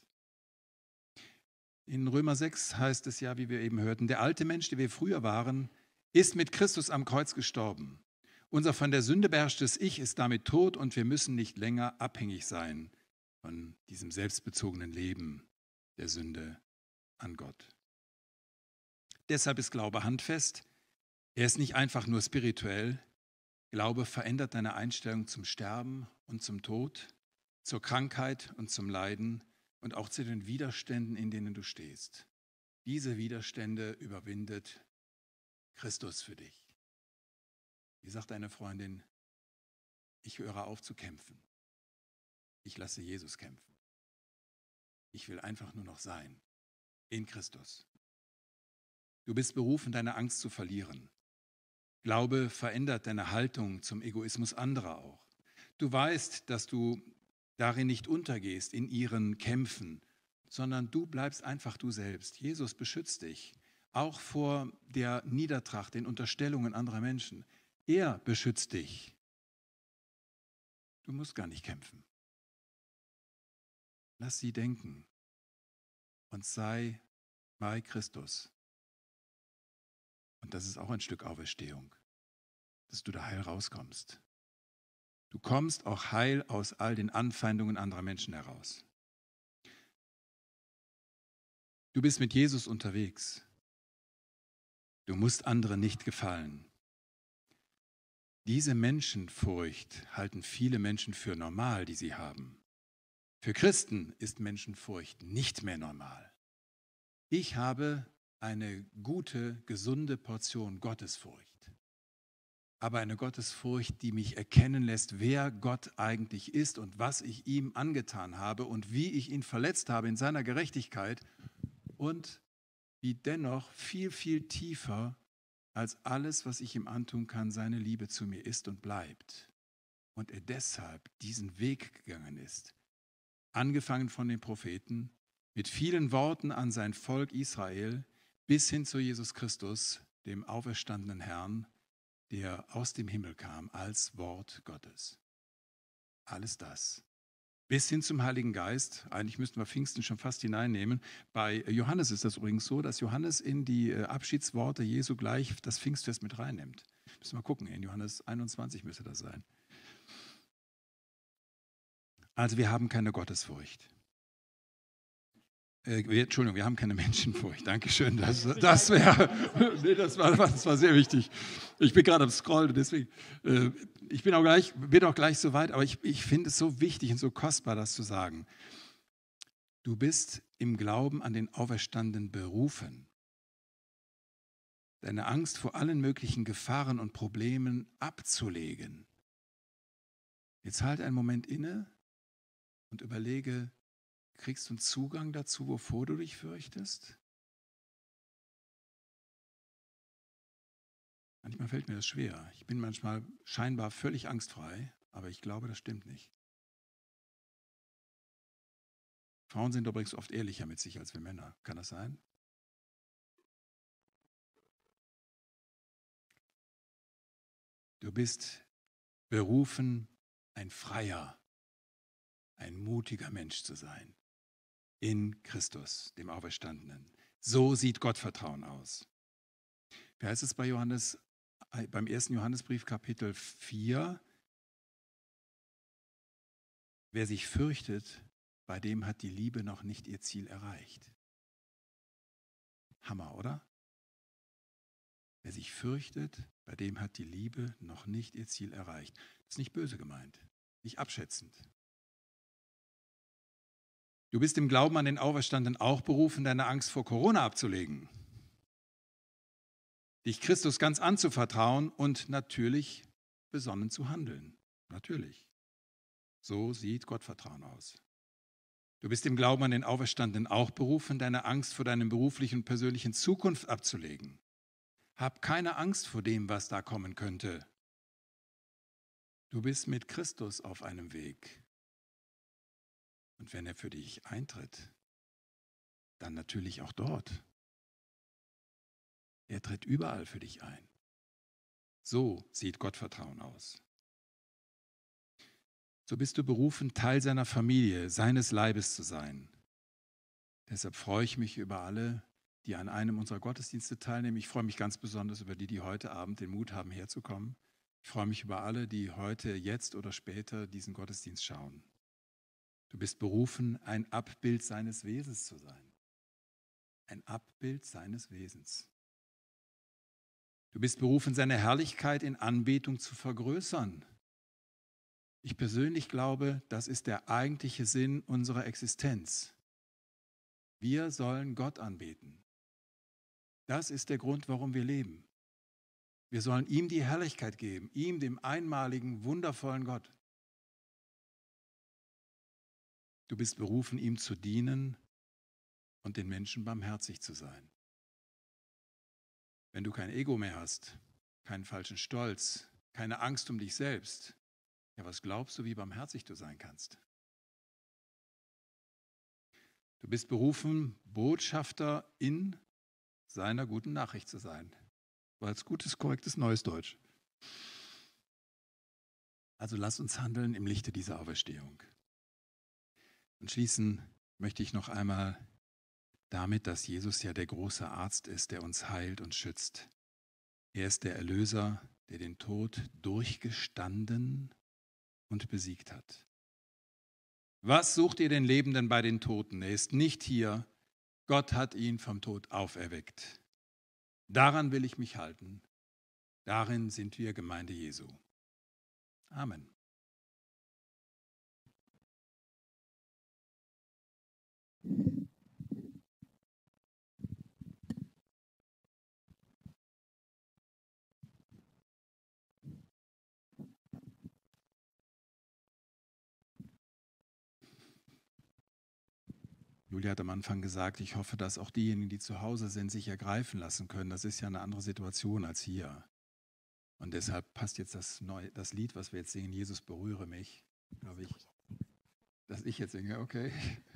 In Römer 6 heißt es ja, wie wir eben hörten, der alte Mensch, der wir früher waren, ist mit Christus am Kreuz gestorben. Unser von der Sünde beherrschtes Ich ist damit tot und wir müssen nicht länger abhängig sein von diesem selbstbezogenen Leben der Sünde an Gott. Deshalb ist Glaube handfest. Er ist nicht einfach nur spirituell. Glaube verändert deine Einstellung zum Sterben und zum Tod, zur Krankheit und zum Leiden und auch zu den Widerständen, in denen du stehst. Diese Widerstände überwindet Christus für dich. Wie sagt eine Freundin, ich höre auf zu kämpfen. Ich lasse Jesus kämpfen. Ich will einfach nur noch sein. In Christus. Du bist berufen, deine Angst zu verlieren. Glaube verändert deine Haltung zum Egoismus anderer auch. Du weißt, dass du darin nicht untergehst in ihren Kämpfen, sondern du bleibst einfach du selbst. Jesus beschützt dich, auch vor der Niedertracht, den Unterstellungen anderer Menschen. Er beschützt dich. Du musst gar nicht kämpfen. Lass sie denken und sei bei Christus. Und das ist auch ein Stück Auferstehung, dass du da heil rauskommst. Du kommst auch heil aus all den Anfeindungen anderer Menschen heraus. Du bist mit Jesus unterwegs. Du musst anderen nicht gefallen. Diese Menschenfurcht halten viele Menschen für normal, die sie haben. Für Christen ist Menschenfurcht nicht mehr normal. Ich habe eine gute, gesunde Portion Gottesfurcht. Aber eine Gottesfurcht, die mich erkennen lässt, wer Gott eigentlich ist und was ich ihm angetan habe und wie ich ihn verletzt habe in seiner Gerechtigkeit und wie dennoch viel, viel tiefer als alles, was ich ihm antun kann, seine Liebe zu mir ist und bleibt. Und er deshalb diesen Weg gegangen ist, angefangen von den Propheten, mit vielen Worten an sein Volk Israel, bis hin zu Jesus Christus, dem auferstandenen Herrn, der aus dem Himmel kam als Wort Gottes. Alles das. Bis hin zum Heiligen Geist. Eigentlich müssten wir Pfingsten schon fast hineinnehmen. Bei Johannes ist das übrigens so, dass Johannes in die Abschiedsworte Jesu gleich das Pfingstfest mit reinnimmt. Müssen wir gucken, in Johannes 21 müsste das sein. Also wir haben keine Gottesfurcht. Entschuldigung, wir haben keine Menschenfurcht. Dankeschön. Das war sehr wichtig. Ich bin gerade am Scrollen, deswegen. Bin auch gleich so weit, aber ich finde es so wichtig und so kostbar, das zu sagen. Du bist im Glauben an den Auferstandenen berufen, deine Angst vor allen möglichen Gefahren und Problemen abzulegen. Jetzt halt einen Moment inne und überlege, kriegst du einen Zugang dazu, wovor du dich fürchtest? Manchmal fällt mir das schwer. Ich bin manchmal scheinbar völlig angstfrei, aber ich glaube, das stimmt nicht. Frauen sind übrigens oft ehrlicher mit sich als wir Männer. Kann das sein? Du bist berufen, ein freier, ein mutiger Mensch zu sein. In Christus, dem Auferstandenen. So sieht Gottvertrauen aus. Wie heißt es bei Johannes, beim 1. Johannesbrief, Kapitel 4? Wer sich fürchtet, bei dem hat die Liebe noch nicht ihr Ziel erreicht. Hammer, oder? Wer sich fürchtet, bei dem hat die Liebe noch nicht ihr Ziel erreicht. Das ist nicht böse gemeint, nicht abschätzend. Du bist im Glauben an den Auferstandenen auch berufen, deine Angst vor Corona abzulegen. Dich Christus ganz anzuvertrauen und natürlich besonnen zu handeln. Natürlich. So sieht Gottvertrauen aus. Du bist im Glauben an den Auferstandenen auch berufen, deine Angst vor deiner beruflichen und persönlichen Zukunft abzulegen. Hab keine Angst vor dem, was da kommen könnte. Du bist mit Christus auf einem Weg. Und wenn er für dich eintritt, dann natürlich auch dort. Er tritt überall für dich ein. So sieht Gottvertrauen aus. So bist du berufen, Teil seiner Familie, seines Leibes zu sein. Deshalb freue ich mich über alle, die an einem unserer Gottesdienste teilnehmen. Ich freue mich ganz besonders über die heute Abend den Mut haben, herzukommen. Ich freue mich über alle, die heute, jetzt oder später diesen Gottesdienst schauen. Du bist berufen, ein Abbild seines Wesens zu sein. Ein Abbild seines Wesens. Du bist berufen, seine Herrlichkeit in Anbetung zu vergrößern. Ich persönlich glaube, das ist der eigentliche Sinn unserer Existenz. Wir sollen Gott anbeten. Das ist der Grund, warum wir leben. Wir sollen ihm die Herrlichkeit geben, ihm, dem einmaligen, wundervollen Gott. Du bist berufen, ihm zu dienen und den Menschen barmherzig zu sein. Wenn du kein Ego mehr hast, keinen falschen Stolz, keine Angst um dich selbst, ja, was glaubst du, wie barmherzig du sein kannst? Du bist berufen, Botschafter in seiner guten Nachricht zu sein. War jetzt gutes, korrektes Neues Deutsch. Also lass uns handeln im Lichte dieser Auferstehung. Und schließen möchte ich noch einmal damit, dass Jesus ja der große Arzt ist, der uns heilt und schützt. Er ist der Erlöser, der den Tod durchgestanden und besiegt hat. Was sucht ihr den Lebenden bei den Toten? Er ist nicht hier. Gott hat ihn vom Tod auferweckt. Daran will ich mich halten. Darin sind wir Gemeinde Jesu. Amen. Julia hat am Anfang gesagt, ich hoffe, dass auch diejenigen, die zu Hause sind, sich ergreifen lassen können. Das ist ja eine andere Situation als hier. Und deshalb passt jetzt das Lied, was wir jetzt singen, Jesus berühre mich, glaube ich. Dass ich jetzt singe, okay.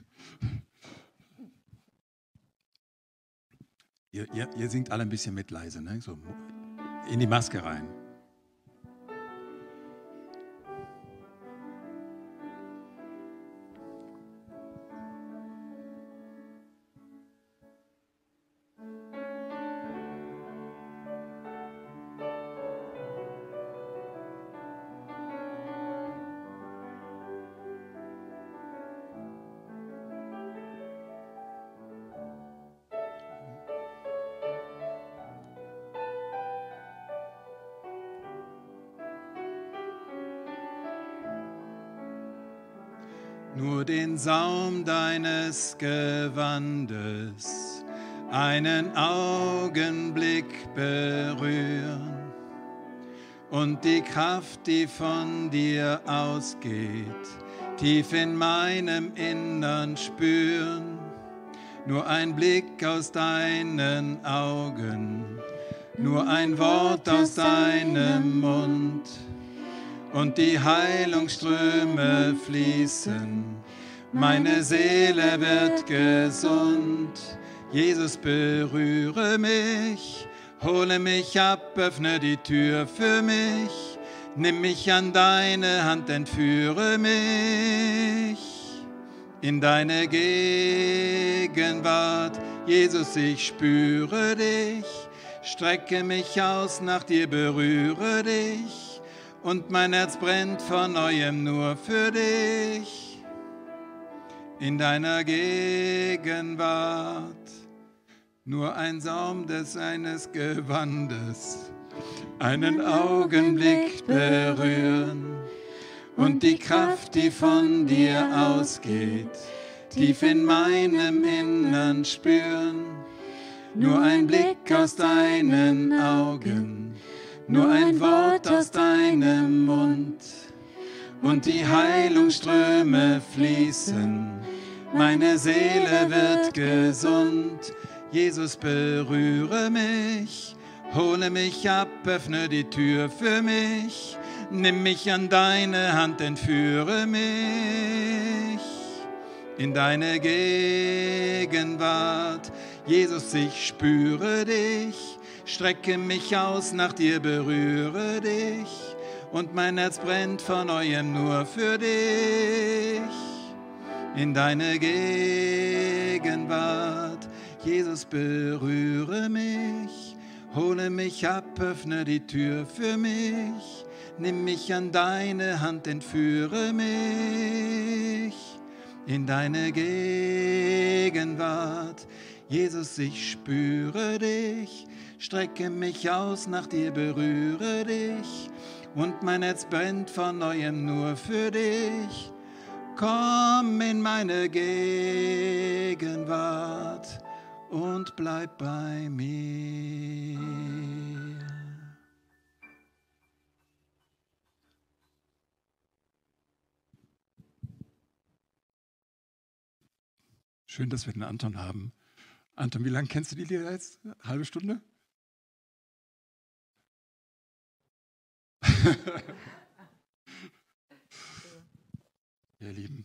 Ihr singt alle ein bisschen mit leise, ne? So in die Maske rein. Nur den Saum deines Gewandes einen Augenblick berühren und die Kraft, die von dir ausgeht, tief in meinem Innern spüren. Nur ein Blick aus deinen Augen, nur ein Wort aus deinem Mund. Und die Heilungsströme fließen, meine Seele wird gesund. Jesus, berühre mich, hole mich ab, öffne die Tür für mich. Nimm mich an deine Hand, entführe mich in deine Gegenwart. Jesus, ich spüre dich, strecke mich aus nach dir, berühre dich. Und mein Herz brennt von neuem nur für dich, in deiner Gegenwart. Nur ein Saum seines Gewandes, einen Augenblick berühren und die Kraft, die von dir ausgeht, tief in meinem Innern spüren. Nur ein Blick aus deinen Augen, nur ein Wort aus deinem Mund und die Heilungsströme fließen, meine Seele wird gesund. Jesus, berühre mich, hole mich ab, öffne die Tür für mich, nimm mich an deine Hand, entführe mich in deine Gegenwart. Jesus, ich spüre dich, strecke mich aus nach dir, berühre dich und mein Herz brennt von neuem nur für dich, in deine Gegenwart. Jesus, berühre mich, hole mich ab, öffne die Tür für mich, nimm mich an deine Hand, entführe mich in deine Gegenwart. Jesus, ich spüre dich, strecke mich aus nach dir, berühre dich und mein Herz brennt von neuem nur für dich. Komm in meine Gegenwart und bleib bei mir. Schön, dass wir den Anton haben. Anton, wie lange kennst du die Lieder jetzt? Halbe Stunde? Ihr Lieben,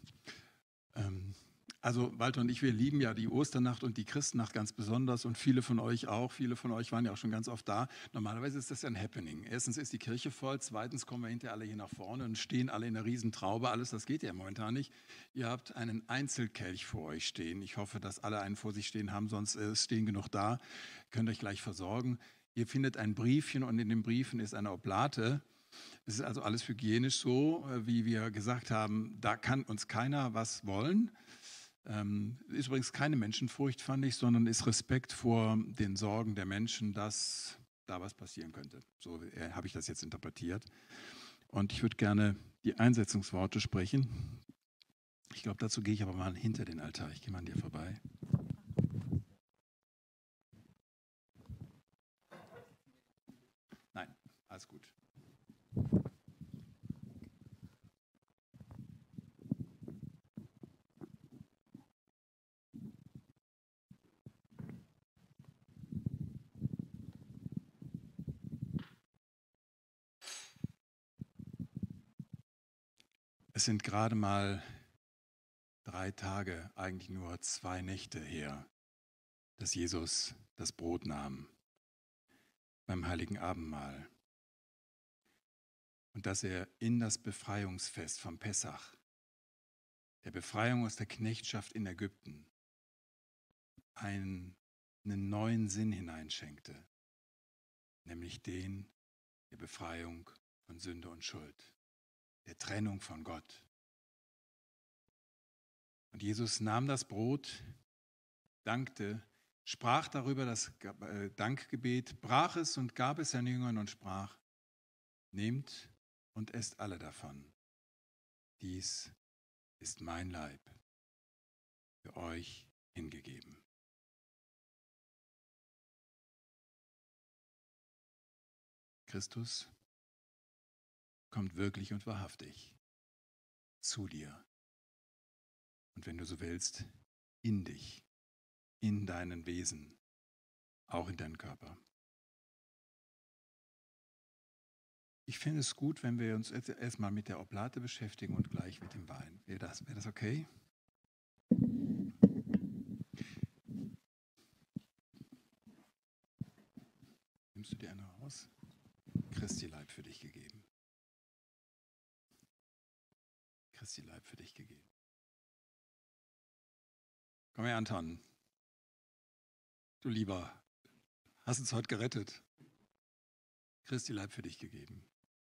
also Walter und ich, wir lieben ja die Osternacht und die Christennacht ganz besonders und viele von euch auch. Viele von euch waren ja auch schon ganz oft da. Normalerweise ist das ja ein Happening. Erstens ist die Kirche voll, zweitens kommen wir hinterher alle hier nach vorne und stehen alle in einer Riesentraube. Alles, das geht ja momentan nicht. Ihr habt einen Einzelkelch vor euch stehen. Ich hoffe, dass alle einen vor sich stehen haben, sonst stehen genug da. Könnt euch gleich versorgen. Ihr findet ein Briefchen und in den Briefen ist eine Oblate. Es ist also alles hygienisch so, wie wir gesagt haben, da kann uns keiner was wollen. Ist übrigens keine Menschenfurcht, fand ich, sondern ist Respekt vor den Sorgen der Menschen, dass da was passieren könnte. So habe ich das jetzt interpretiert. Und ich würde gerne die Einsetzungsworte sprechen. Ich glaube, dazu gehe ich aber mal hinter den Altar. Ich gehe mal an dir vorbei. Nein, alles gut. Es sind gerade mal 3 Tage, eigentlich nur 2 Nächte her, dass Jesus das Brot nahm beim Heiligen Abendmahl und dass er in das Befreiungsfest vom Pessach, der Befreiung aus der Knechtschaft in Ägypten, einen neuen Sinn hineinschenkte, nämlich den der Befreiung von Sünde und Schuld, der Trennung von Gott. Und Jesus nahm das Brot, dankte, sprach darüber das Dankgebet, brach es und gab es seinen Jüngern und sprach: Nehmt und esst alle davon. Dies ist mein Leib, für euch hingegeben. Christus kommt wirklich und wahrhaftig zu dir. Und wenn du so willst, in dich, in deinen Wesen, auch in deinen Körper. Ich finde es gut, wenn wir uns erstmal mit der Oblate beschäftigen und gleich mit dem Wein. Wäre das okay? Nimmst du dir eine raus? Christi Leib für dich gegeben. Christi Leib für dich gegeben. Komm her, Anton. Du Lieber, hast uns heute gerettet. Christi Leib für dich gegeben.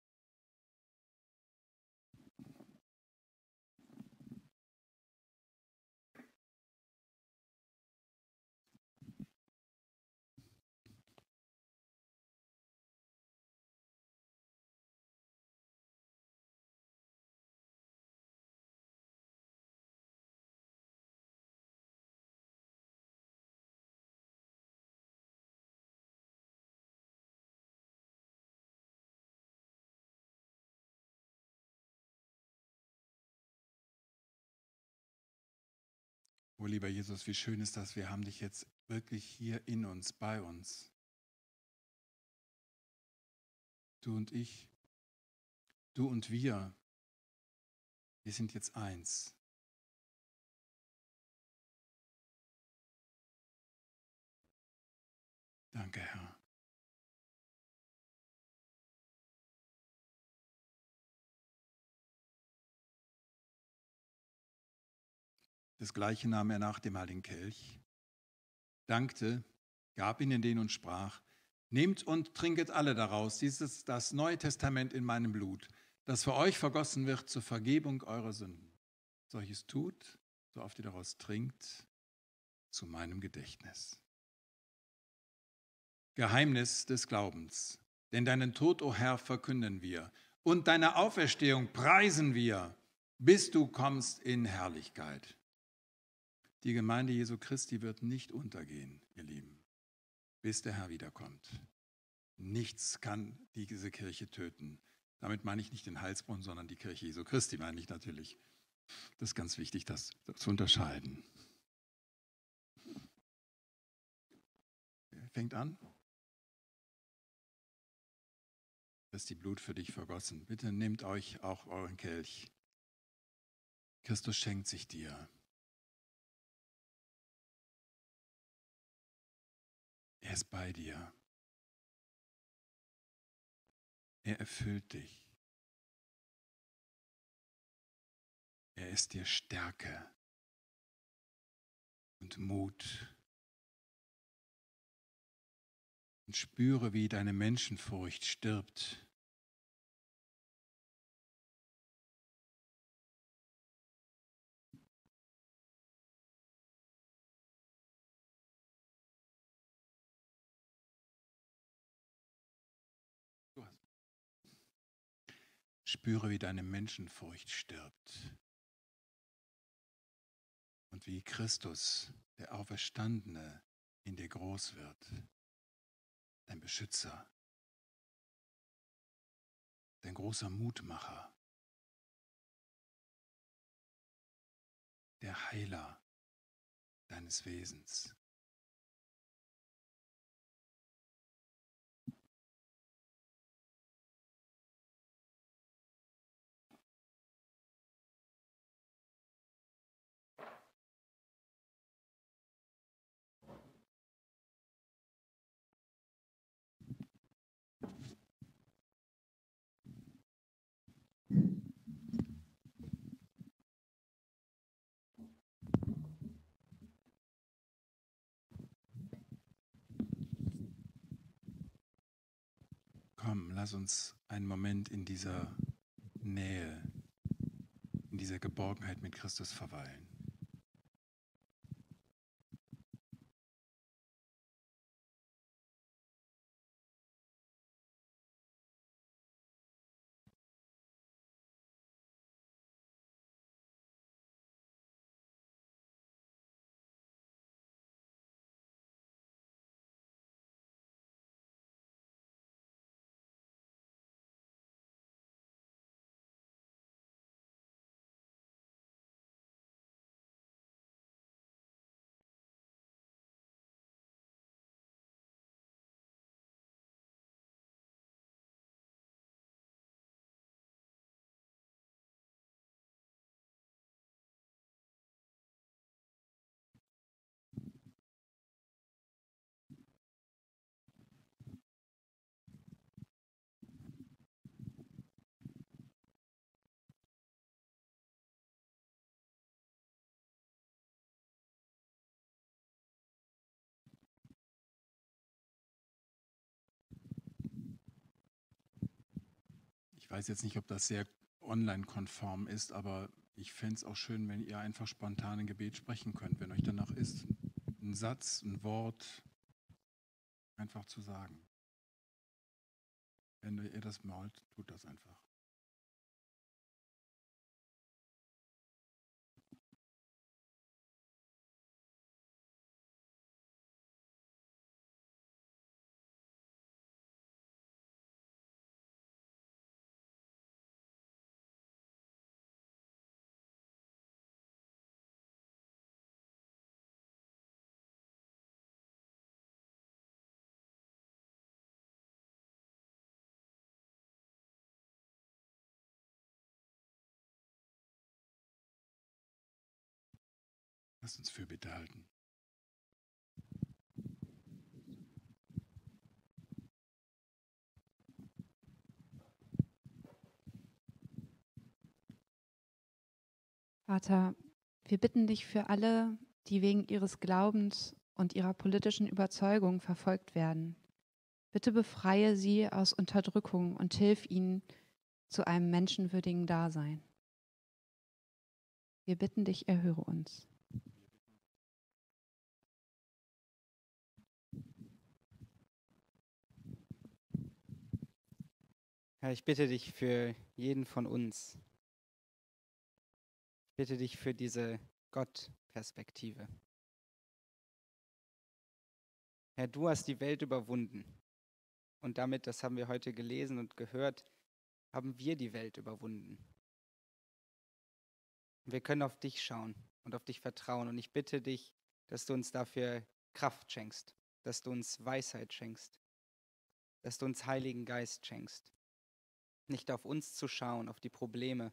Oh lieber Jesus, wie schön ist das, wir haben dich jetzt wirklich hier in uns, bei uns. Du und ich, du und wir sind jetzt eins. Danke, Herr. Das Gleiche nahm er nach dem Heiligen Kelch, dankte, gab ihnen den und sprach: Nehmt und trinket alle daraus, dies ist das Neue Testament in meinem Blut, das für euch vergossen wird zur Vergebung eurer Sünden. Solches tut, so oft ihr daraus trinkt, zu meinem Gedächtnis. Geheimnis des Glaubens. Denn deinen Tod, o Herr, verkünden wir und deine Auferstehung preisen wir, bis du kommst in Herrlichkeit. Die Gemeinde Jesu Christi wird nicht untergehen, ihr Lieben, bis der Herr wiederkommt. Nichts kann diese Kirche töten. Damit meine ich nicht den Heilsbrunnen, sondern die Kirche Jesu Christi meine ich natürlich. Das ist ganz wichtig, das zu unterscheiden. fängt an. Christi Blut für dich vergossen. Bitte nehmt euch auch euren Kelch. Christus schenkt sich dir. Er ist bei dir. Er erfüllt dich. Er ist dir Stärke und Mut. Und spüre, wie deine Menschenfurcht stirbt. Spüre, wie deine Menschenfurcht stirbt. Und wie Christus, der Auferstandene, in dir groß wird. Dein Beschützer. Dein großer Mutmacher. Der Heiler deines Wesens. Komm, lass uns einen Moment in dieser Nähe, in dieser Geborgenheit mit Christus verweilen. Ich weiß jetzt nicht, ob das sehr online-konform ist, aber ich fände es auch schön, wenn ihr einfach spontan ein Gebet sprechen könnt, wenn euch danach ist, ein Satz, ein Wort einfach zu sagen. Wenn ihr das wollt, tut das einfach. Lasst uns Fürbitte halten. Vater, wir bitten dich für alle, die wegen ihres Glaubens und ihrer politischen Überzeugung verfolgt werden. Bitte befreie sie aus Unterdrückung und hilf ihnen zu einem menschenwürdigen Dasein. Wir bitten dich, erhöre uns. Herr, ich bitte dich für jeden von uns. Ich bitte dich für diese Gott-Perspektive. Herr, du hast die Welt überwunden. Und damit, das haben wir heute gelesen und gehört, haben wir die Welt überwunden. Wir können auf dich schauen und auf dich vertrauen. Und ich bitte dich, dass du uns dafür Kraft schenkst, dass du uns Weisheit schenkst, dass du uns Heiligen Geist schenkst. Nicht auf uns zu schauen, auf die Probleme,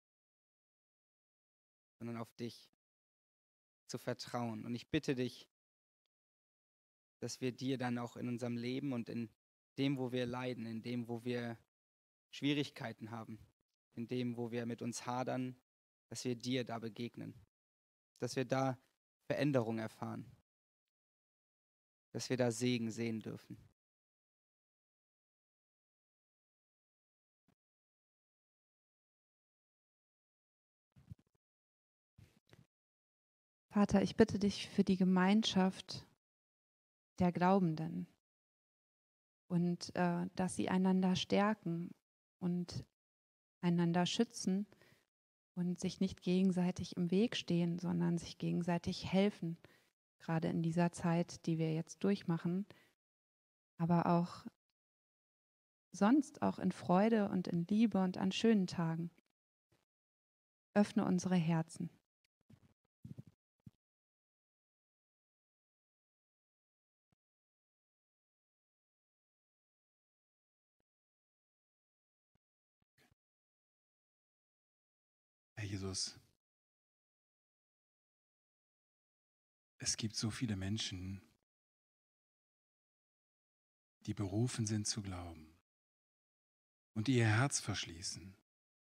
sondern auf dich zu vertrauen. Und ich bitte dich, dass wir dir dann auch in unserem Leben und in dem, wo wir leiden, in dem, wo wir Schwierigkeiten haben, in dem, wo wir mit uns hadern, dass wir dir da begegnen, dass wir da Veränderung erfahren, dass wir da Segen sehen dürfen. Vater, ich bitte dich für die Gemeinschaft der Glaubenden und dass sie einander stärken und einander schützen und sich nicht gegenseitig im Weg stehen, sondern sich gegenseitig helfen, gerade in dieser Zeit, die wir jetzt durchmachen, aber auch sonst auch in Freude und in Liebe und an schönen Tagen. Öffne unsere Herzen. Herr Jesus, es gibt so viele Menschen, die berufen sind zu glauben und die ihr Herz verschließen.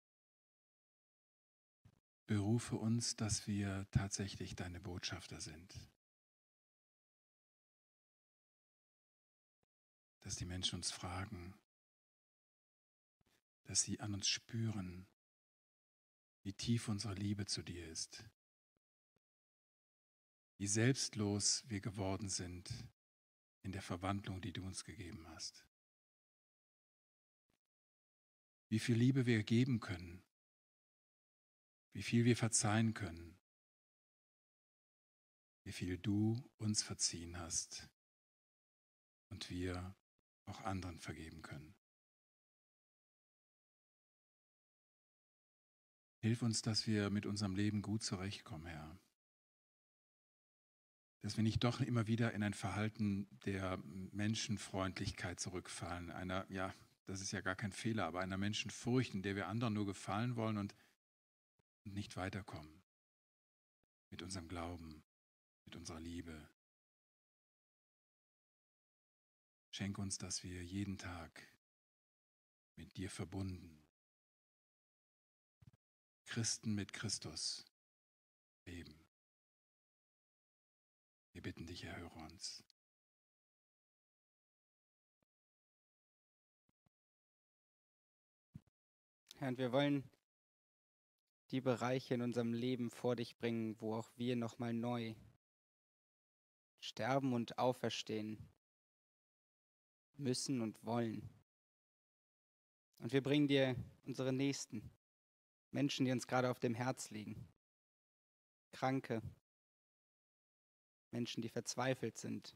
Berufe uns, dass wir tatsächlich deine Botschafter sind. Dass die Menschen uns fragen, dass sie an uns spüren, wie tief unsere Liebe zu dir ist, wie selbstlos wir geworden sind in der Verwandlung, die du uns gegeben hast. Wie viel Liebe wir geben können, wie viel wir verzeihen können, wie viel du uns verziehen hast und wir auch anderen vergeben können. Hilf uns, dass wir mit unserem Leben gut zurechtkommen, Herr. Dass wir nicht doch immer wieder in ein Verhalten der Menschenfreundlichkeit zurückfallen. Das ist ja gar kein Fehler, aber einer Menschenfurcht, in der wir anderen nur gefallen wollen und nicht weiterkommen. Mit unserem Glauben, mit unserer Liebe. Schenk uns, dass wir jeden Tag mit dir verbunden, Christen mit Christus leben. Wir bitten dich, erhöre uns. Herr, und wir wollen die Bereiche in unserem Leben vor dich bringen, wo auch wir nochmal neu sterben und auferstehen müssen und wollen. Und wir bringen dir unsere Nächsten, Menschen, die uns gerade auf dem Herz liegen, Kranke, Menschen, die verzweifelt sind.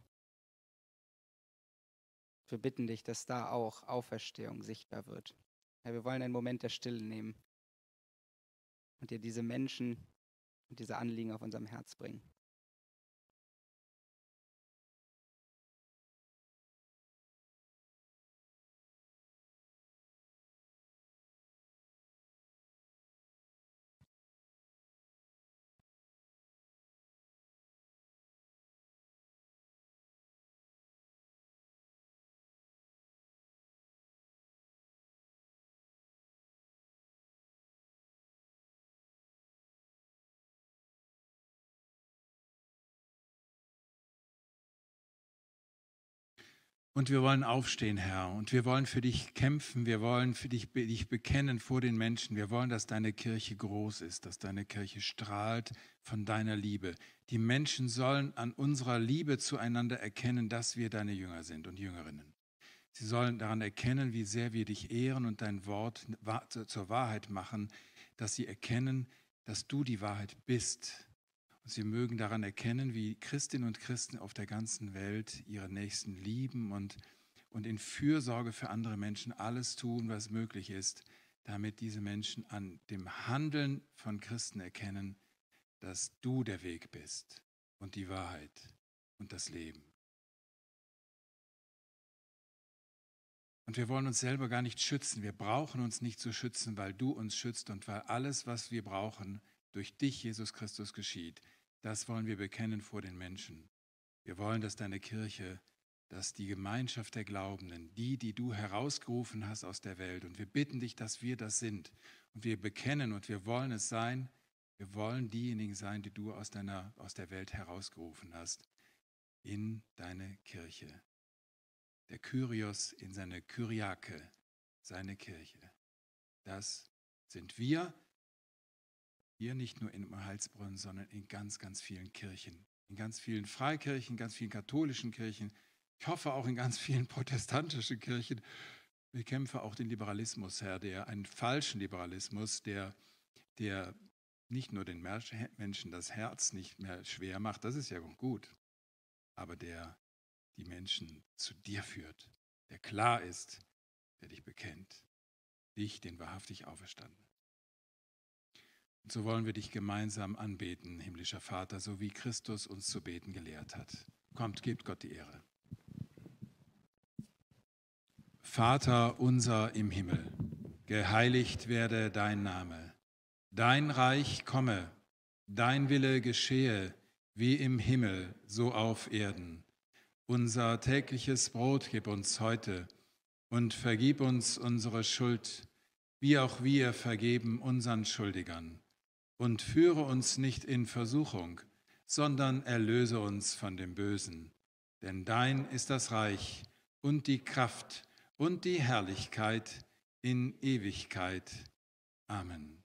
Wir bitten dich, dass da auch Auferstehung sichtbar wird. Herr, wir wollen einen Moment der Stille nehmen und dir diese Menschen und diese Anliegen auf unserem Herz bringen. Und wir wollen aufstehen, Herr, und wir wollen für dich kämpfen, wir wollen für dich bekennen vor den Menschen. Wir wollen, dass deine Kirche groß ist, dass deine Kirche strahlt von deiner Liebe. Die Menschen sollen an unserer Liebe zueinander erkennen, dass wir deine Jünger sind und Jüngerinnen. Sie sollen daran erkennen, wie sehr wir dich ehren und dein Wort zur Wahrheit machen, dass sie erkennen, dass du die Wahrheit bist. Und sie mögen daran erkennen, wie Christinnen und Christen auf der ganzen Welt ihre Nächsten lieben und in Fürsorge für andere Menschen alles tun, was möglich ist, damit diese Menschen an dem Handeln von Christen erkennen, dass du der Weg bist und die Wahrheit und das Leben. Und wir wollen uns selber gar nicht schützen. Wir brauchen uns nicht zu schützen, weil du uns schützt und weil alles, was wir brauchen, durch dich, Jesus Christus, geschieht. Das wollen wir bekennen vor den Menschen. Wir wollen, dass deine Kirche, dass die Gemeinschaft der Glaubenden, die du herausgerufen hast aus der Welt, und wir bitten dich, dass wir das sind. Und wir bekennen und wir wollen es sein. Wir wollen diejenigen sein, die du aus der Welt herausgerufen hast, in deine Kirche. Der Kyrios in seine Kyriake, seine Kirche. Das sind wir, hier nicht nur in Heilsbronn, sondern in ganz, ganz vielen Kirchen. In ganz vielen Freikirchen, ganz vielen katholischen Kirchen. Ich hoffe auch in ganz vielen protestantischen Kirchen. Wir kämpfen auch den Liberalismus, Herr, einen falschen Liberalismus, der nicht nur den Menschen das Herz nicht mehr schwer macht, das ist ja gut, aber der die Menschen zu dir führt, der klar ist, der dich bekennt, dich, den wahrhaftig Auferstandenen. Und so wollen wir dich gemeinsam anbeten, himmlischer Vater, so wie Christus uns zu beten gelehrt hat. Kommt, gebt Gott die Ehre. Vater unser im Himmel, geheiligt werde dein Name. Dein Reich komme, dein Wille geschehe, wie im Himmel, so auf Erden. Unser tägliches Brot gib uns heute und vergib uns unsere Schuld, wie auch wir vergeben unseren Schuldigern. Und führe uns nicht in Versuchung, sondern erlöse uns von dem Bösen. Denn dein ist das Reich und die Kraft und die Herrlichkeit in Ewigkeit. Amen.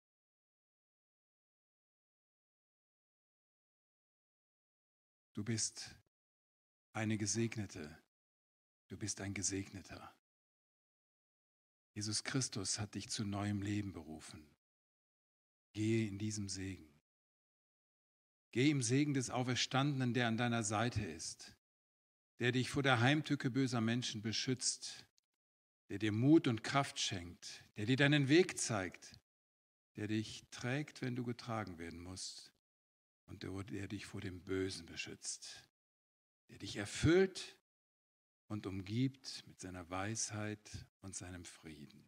Du bist eine Gesegnete, du bist ein Gesegneter. Jesus Christus hat dich zu neuem Leben berufen. Gehe in diesem Segen. Geh im Segen des Auferstandenen, der an deiner Seite ist, der dich vor der Heimtücke böser Menschen beschützt, der dir Mut und Kraft schenkt, der dir deinen Weg zeigt, der dich trägt, wenn du getragen werden musst, und der dich vor dem Bösen beschützt, der dich erfüllt und umgibt mit seiner Weisheit und seinem Frieden.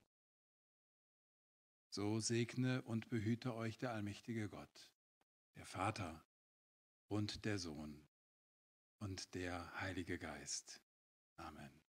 So segne und behüte euch der allmächtige Gott, der Vater und der Sohn und der Heilige Geist. Amen.